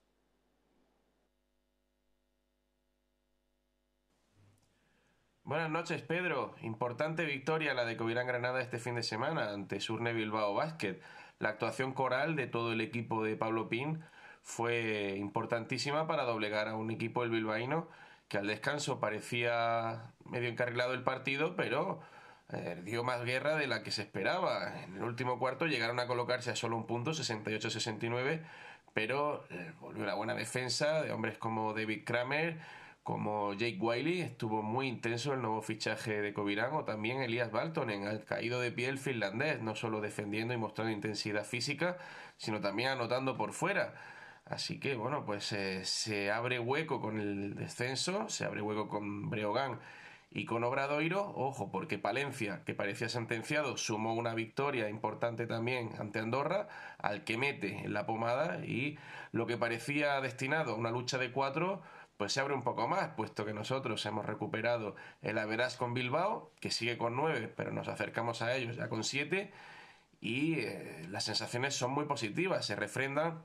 Speaker 13: Buenas noches, Pedro. Importante victoria la de Covirán Granada este fin de semana ante Surne Bilbao Basket. La actuación coral de todo el equipo de Pablo Pin fue importantísima para doblegar a un equipo del bilbaíno que al descanso parecía medio encarrilado el partido, pero eh, dio más guerra de la que se esperaba. En el último cuarto llegaron a colocarse a solo un punto, sesenta y ocho a sesenta y nueve, pero eh, volvió la buena defensa de hombres como David Kramer, como Jake Wiley. Estuvo muy intenso el nuevo fichaje de Covirán, o también Elias Baltonen, al caído de pie el finlandés, no solo defendiendo y mostrando intensidad física, sino también anotando por fuera. Así que, bueno, pues eh, se abre hueco con el descenso, se abre hueco con Breogán y con Obradoiro. Ojo, porque Palencia, que parecía sentenciado, sumó una victoria importante también ante Andorra, al que mete en la pomada, y lo que parecía destinado a una lucha de cuatro, pues se abre un poco más, puesto que nosotros hemos recuperado el average con Bilbao, que sigue con nueve, pero nos acercamos a ellos ya con siete, y eh, las sensaciones son muy positivas, se refrendan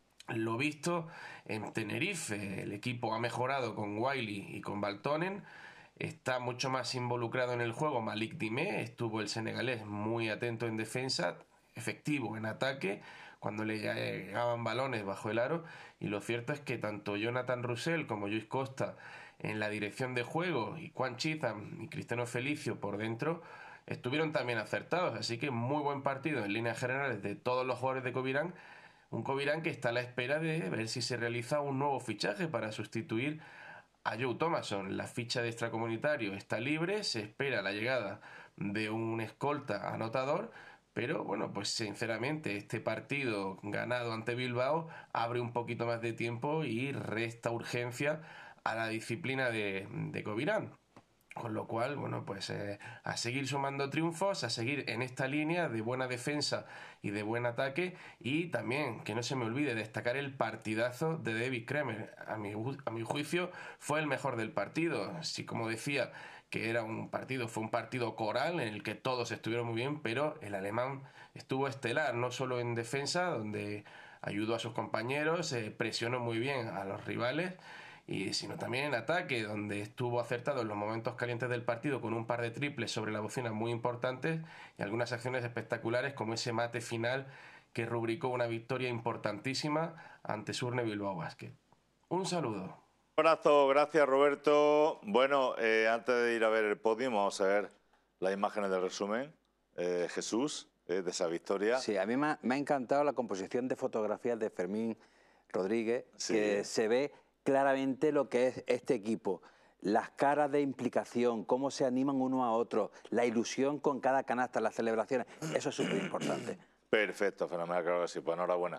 Speaker 13: lo visto en Tenerife. El equipo ha mejorado con Wiley y con Baltonen, está mucho más involucrado en el juego Malik Dimé, estuvo el senegalés muy atento en defensa, efectivo en ataque cuando le llegaban balones bajo el aro, y lo cierto es que tanto Jonathan Roussel como Lluís Costa en la dirección de juego, y Juan Chizam y Cristiano Felicio por dentro, estuvieron también acertados. Así que muy buen partido en líneas generales de todos los jugadores de Covirán. Un Covirán que está a la espera de ver si se realiza un nuevo fichaje para sustituir a Joe Thomason. La ficha de extracomunitario está libre, se espera la llegada de un escolta anotador, pero bueno, pues sinceramente este partido ganado ante Bilbao abre un poquito más de tiempo y resta urgencia a la disciplina de, de Covirán. Con lo cual, bueno, pues eh, a seguir sumando triunfos, a seguir en esta línea de buena defensa y de buen ataque, y también, que no se me olvide, destacar el partidazo de David Kramer. A mi, a mi juicio fue el mejor del partido. Sí, como decía, que era un partido, fue un partido coral en el que todos estuvieron muy bien, pero el alemán estuvo estelar, no solo en defensa, donde ayudó a sus compañeros, eh, presionó muy bien a los rivales, y sino también en ataque, donde estuvo acertado en los momentos calientes del partido con un par de triples sobre la bocina muy importantes y algunas acciones espectaculares como ese mate final que rubricó una victoria importantísima ante Surne Bilbao Basket. Un saludo.
Speaker 1: Un abrazo, gracias Roberto. Bueno, eh, antes de ir a ver el podio, vamos a ver las imágenes del resumen. Eh, Jesús, eh, de esa victoria.
Speaker 12: Sí, a mí me ha, me ha encantado la composición de fotografías de Fermín Rodríguez, sí, que se ve claramente lo que es este equipo, las caras de implicación, cómo se animan uno a otro, la ilusión con cada canasta, las celebraciones, eso es súper importante.
Speaker 1: Perfecto, fenomenal, claro que sí, pues enhorabuena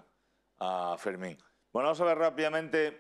Speaker 1: a Fermín. Bueno, vamos a ver rápidamente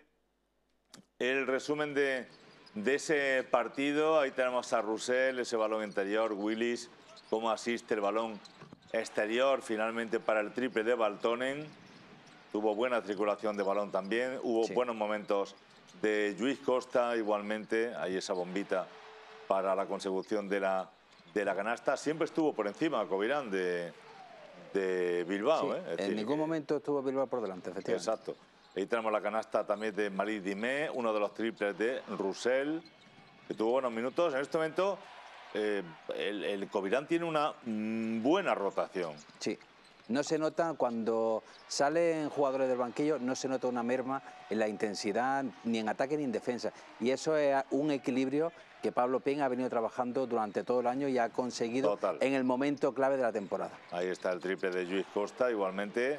Speaker 1: el resumen de, de ese partido. Ahí tenemos a Roussel, ese balón interior, Willis, cómo asiste el balón exterior finalmente para el triple de Baltonen. Tuvo buena circulación de balón también, hubo sí. buenos momentos de Lluís Costa igualmente, ahí esa bombita para la consecución de la, de la canasta. Siempre estuvo por encima Covirán de, de Bilbao.
Speaker 12: Sí,
Speaker 1: ¿eh? Es
Speaker 12: en
Speaker 1: decir,
Speaker 12: ningún momento estuvo Bilbao por delante, efectivamente.
Speaker 1: Exacto. Ahí tenemos la canasta también de Malik Dimé, uno de los triples de Roussel, que tuvo buenos minutos. En este momento eh, el, el Covirán tiene una mm, buena rotación.
Speaker 12: Sí. No se nota, cuando salen jugadores del banquillo, no se nota una merma en la intensidad, ni en ataque ni en defensa. Y eso es un equilibrio que Pablo Pin ha venido trabajando durante todo el año y ha conseguido Total. en el momento clave de la temporada.
Speaker 1: Ahí está el triple de Lluís Costa, igualmente.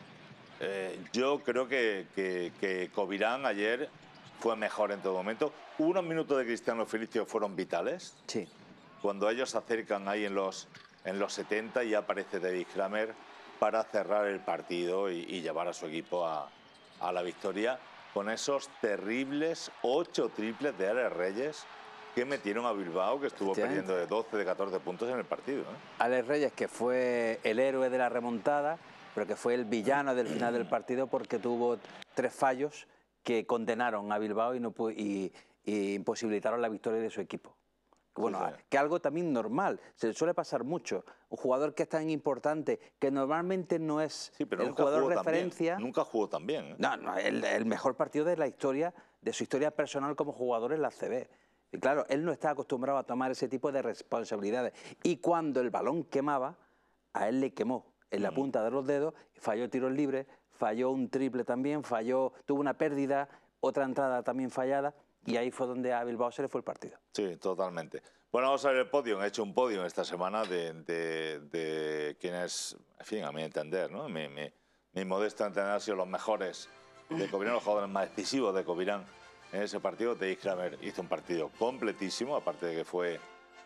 Speaker 1: Eh, yo creo que, que, que Covirán ayer fue mejor en todo momento. unos minutos de Cristiano Felicio fueron vitales.
Speaker 12: Sí.
Speaker 1: Cuando ellos se acercan ahí en los, en los setenta y aparece David Kramer para cerrar el partido y, y llevar a su equipo a, a la victoria con esos terribles ocho triples de Alex Reyes que metieron a Bilbao, que estuvo perdiendo de doce, de catorce puntos en el partido, ¿eh?
Speaker 12: Alex Reyes, que fue el héroe de la remontada, pero que fue el villano del final del partido porque tuvo tres fallos que condenaron a Bilbao y, no y, y imposibilitaron la victoria de su equipo. Bueno, sí, sí. Que algo también normal, se suele pasar mucho. Un jugador que es tan importante, que normalmente no es
Speaker 1: sí, pero
Speaker 12: el
Speaker 1: nunca
Speaker 12: jugador
Speaker 1: jugó
Speaker 12: referencia.
Speaker 1: Tan bien. Nunca jugó tan bien, ¿eh?
Speaker 12: No, no, el, el mejor partido de la historia, de su historia personal como jugador en la A C B. Y claro, él no está acostumbrado a tomar ese tipo de responsabilidades. Y cuando el balón quemaba, a él le quemó en la punta de los dedos, falló tiros libres, falló un triple también, falló, tuvo una pérdida, otra entrada también fallada, y ahí fue donde a Bilbao se le fue el partido.
Speaker 1: Sí, totalmente. Bueno, vamos a ver el podio. He hecho un podio esta semana de, de, de quienes, en fin, a mi entender, ¿no? Mi, mi, mi modesto entender han sido los mejores de Covirán, los jugadores más decisivos de Covirán en ese partido. David Kramer hizo un partido completísimo, aparte de que fue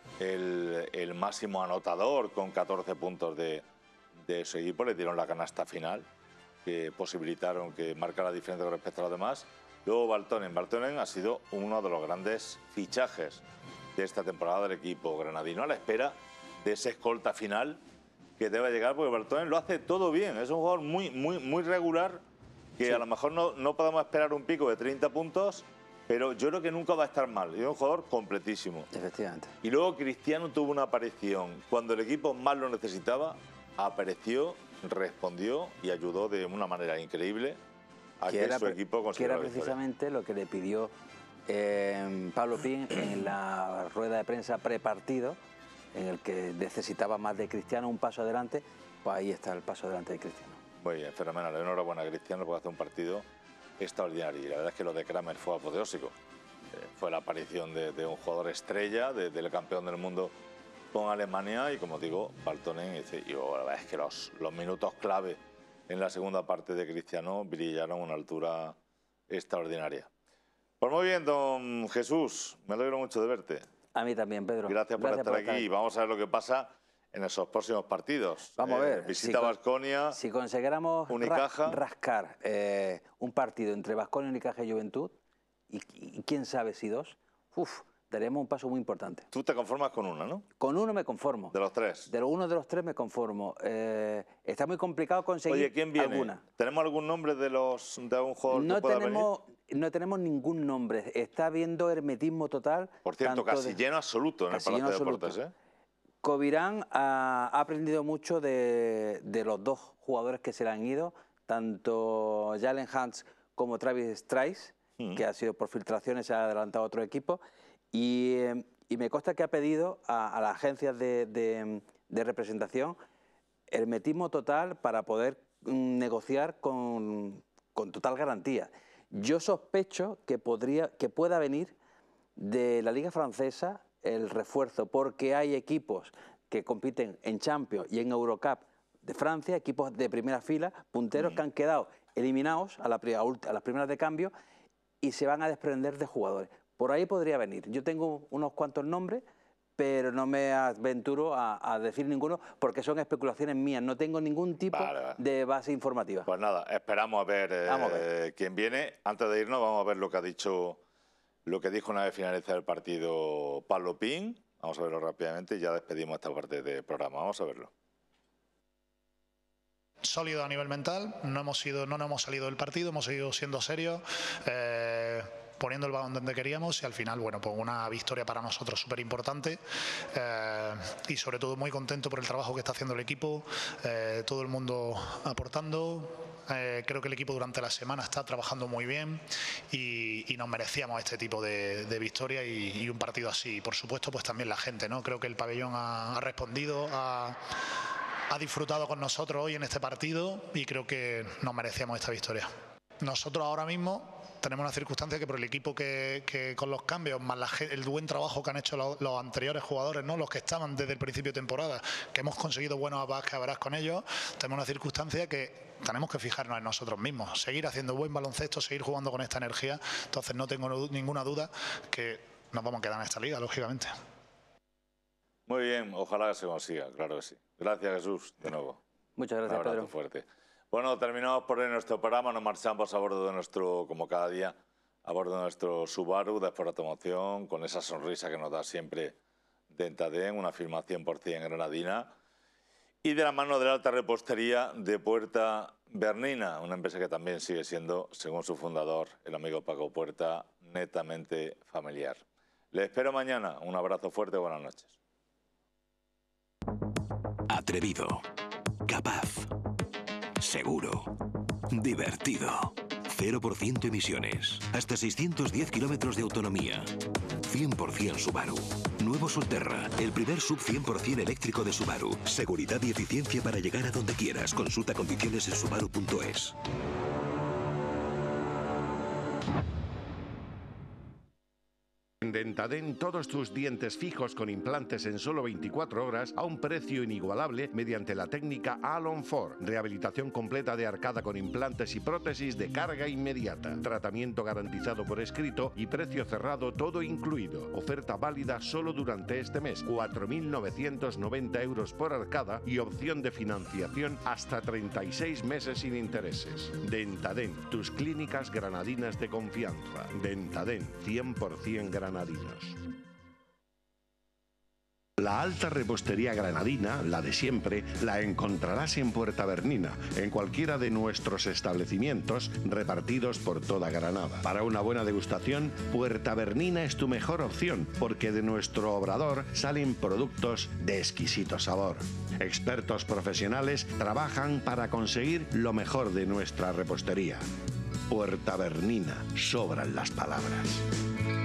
Speaker 1: el, el máximo anotador con catorce puntos de, de su equipo. Le dieron la canasta final, que posibilitaron que marcara la diferencia con respecto a los demás. Luego Valtonen. Valtonen ha sido uno de los grandes fichajes de esta temporada del equipo granadino, a la espera de esa escolta final que debe llegar, porque Valtonen lo hace todo bien. Es un jugador muy, muy, muy regular, que sí, a lo mejor no, no podemos esperar un pico de treinta puntos, pero yo creo que nunca va a estar mal. Es un jugador completísimo.
Speaker 12: Efectivamente.
Speaker 1: Y luego Cristiano tuvo una aparición. Cuando el equipo más lo necesitaba, apareció, respondió y ayudó de una manera increíble a que, que su equipo consiguiera
Speaker 12: la victoria. Que era precisamente lo que le pidió eh, Pablo Pin en la rueda de prensa prepartido, en el que necesitaba más de Cristiano, un paso adelante. Pues ahí está el paso adelante de Cristiano.
Speaker 1: Muy bien, fenomenal. Enhorabuena a Cristiano porque hace un partido extraordinario. Y la verdad es que lo de Kramer fue apoteósico. Eh, fue la aparición de, de un jugador estrella, de, del campeón del mundo con Alemania. Y como digo, Valtonen dice, y oh, la verdad es que los, los minutos clave en la segunda parte de Cristiano brillaron a una altura extraordinaria. Pues muy bien, don Jesús, me alegro mucho de verte.
Speaker 12: A mí también, Pedro.
Speaker 1: Gracias por
Speaker 12: Gracias
Speaker 1: estar
Speaker 12: por
Speaker 1: aquí y vamos a ver lo que pasa en esos próximos partidos.
Speaker 12: Vamos a ver.
Speaker 1: Eh, visita
Speaker 12: si
Speaker 1: Baskonia.
Speaker 12: Si consiguiéramos
Speaker 1: Unicaja.
Speaker 12: rascar eh, un partido entre Baskonia, Unicaja y Juventud, y, y quién sabe si dos, uf, daremos un paso muy importante.
Speaker 1: Tú te conformas con uno, ¿no?
Speaker 12: Con uno me conformo.
Speaker 1: De los tres.
Speaker 12: De uno de los tres me conformo. Eh, está muy complicado conseguir
Speaker 1: Oye, ¿quién viene?
Speaker 12: alguna.
Speaker 1: ¿Tenemos algún nombre de los de algún jugador
Speaker 12: no
Speaker 1: que pueda
Speaker 12: tenemos,
Speaker 1: venir?
Speaker 12: No tenemos ningún nombre. Está habiendo hermetismo total.
Speaker 1: Por cierto, casi de, lleno absoluto en el Palacio de Deportes, ¿eh?
Speaker 12: Covirán ha, ha aprendido mucho de, de los dos jugadores que se le han ido, tanto Jalen Hans como Travis Trice, mm. que ha sido por filtraciones, se ha adelantado a otro equipo, y, y me consta que ha pedido a, a las agencias de, de, de representación hermetismo total para poder mm, negociar con, con total garantía. Yo sospecho que, podría, que pueda venir de la Liga Francesa el refuerzo, porque hay equipos que compiten en Champions y en Eurocup de Francia, equipos de primera fila, punteros mm. que han quedado eliminados a, la, a las primeras de cambio y se van a desprender de jugadores. Por ahí podría venir. Yo tengo unos cuantos nombres, pero no me aventuro a, a decir ninguno porque son especulaciones mías. No tengo ningún tipo vale, vale. de base informativa.
Speaker 1: Pues nada, esperamos a ver, eh, vamos a ver quién viene. Antes de irnos, vamos a ver lo que ha dicho, lo que dijo una vez finalizado el partido Pablo Pin. Vamos a verlo rápidamente y ya despedimos esta parte del programa. Vamos a verlo.
Speaker 14: Sólido a nivel mental, no hemos sido, no nos hemos salido del partido, hemos seguido siendo serios, eh, poniendo el balón donde queríamos y al final, bueno, pues una victoria para nosotros súper importante eh, y sobre todo muy contento por el trabajo que está haciendo el equipo, eh, todo el mundo aportando. Eh, creo que el equipo durante la semana está trabajando muy bien y, y nos merecíamos este tipo de, de victoria y, y un partido así. Y por supuesto, pues también la gente, ¿no? Creo que el pabellón ha, ha respondido, ha, ha disfrutado con nosotros hoy en este partido y creo que nos merecíamos esta victoria. Nosotros ahora mismo tenemos una circunstancia que por el equipo que, que con los cambios, más la, el buen trabajo que han hecho los, los anteriores jugadores, ¿no? Los que estaban desde el principio de temporada, que hemos conseguido buenos abarcas con ellos, tenemos una circunstancia que tenemos que fijarnos en nosotros mismos, seguir haciendo buen baloncesto, seguir jugando con esta energía. Entonces no tengo ninguna duda que nos vamos a quedar en esta liga, lógicamente.
Speaker 1: Muy bien, ojalá que se consiga, claro que sí. Gracias, Jesús, de nuevo.
Speaker 12: Muchas gracias,
Speaker 1: Un abrazo
Speaker 12: Pedro.
Speaker 1: fuerte. Bueno, terminamos por nuestro programa, nos marchamos a bordo de nuestro, como cada día, a bordo de nuestro Subaru de Sport Automoción, con esa sonrisa que nos da siempre Dentadén, una firma cien por cien granadina, y de la mano de la alta repostería de Puerta Bernina, una empresa que también sigue siendo, según su fundador, el amigo Paco Puerta, netamente familiar. Les espero mañana, un abrazo fuerte, buenas noches.
Speaker 15: Atrevido, capaz, seguro, divertido. cero por ciento emisiones, hasta seiscientos diez kilómetros de autonomía. cien por cien Subaru. Nuevo Solterra, el primer sub cien por cien eléctrico de Subaru. Seguridad y eficiencia para llegar a donde quieras. Consulta condiciones en subaru punto es.
Speaker 4: En Dentadén, todos tus dientes fijos con implantes en solo veinticuatro horas a un precio inigualable mediante la técnica Alon cuatro. Rehabilitación completa de arcada con implantes y prótesis de carga inmediata. Tratamiento garantizado por escrito y precio cerrado todo incluido. Oferta válida solo durante este mes. cuatro mil novecientos noventa euros por arcada y opción de financiación hasta treinta y seis meses sin intereses. Dentadén, tus clínicas granadinas de confianza. Dentadén, cien por cien granadinos. La alta repostería granadina, la de siempre, la encontrarás en Puerta Bernina, en cualquiera de nuestros establecimientos repartidos por toda Granada. Para una buena degustación, Puerta Bernina es tu mejor opción, porque de nuestro obrador salen productos de exquisito sabor. Expertos profesionales trabajan para conseguir lo mejor de nuestra repostería. Puerta Bernina, sobran las palabras.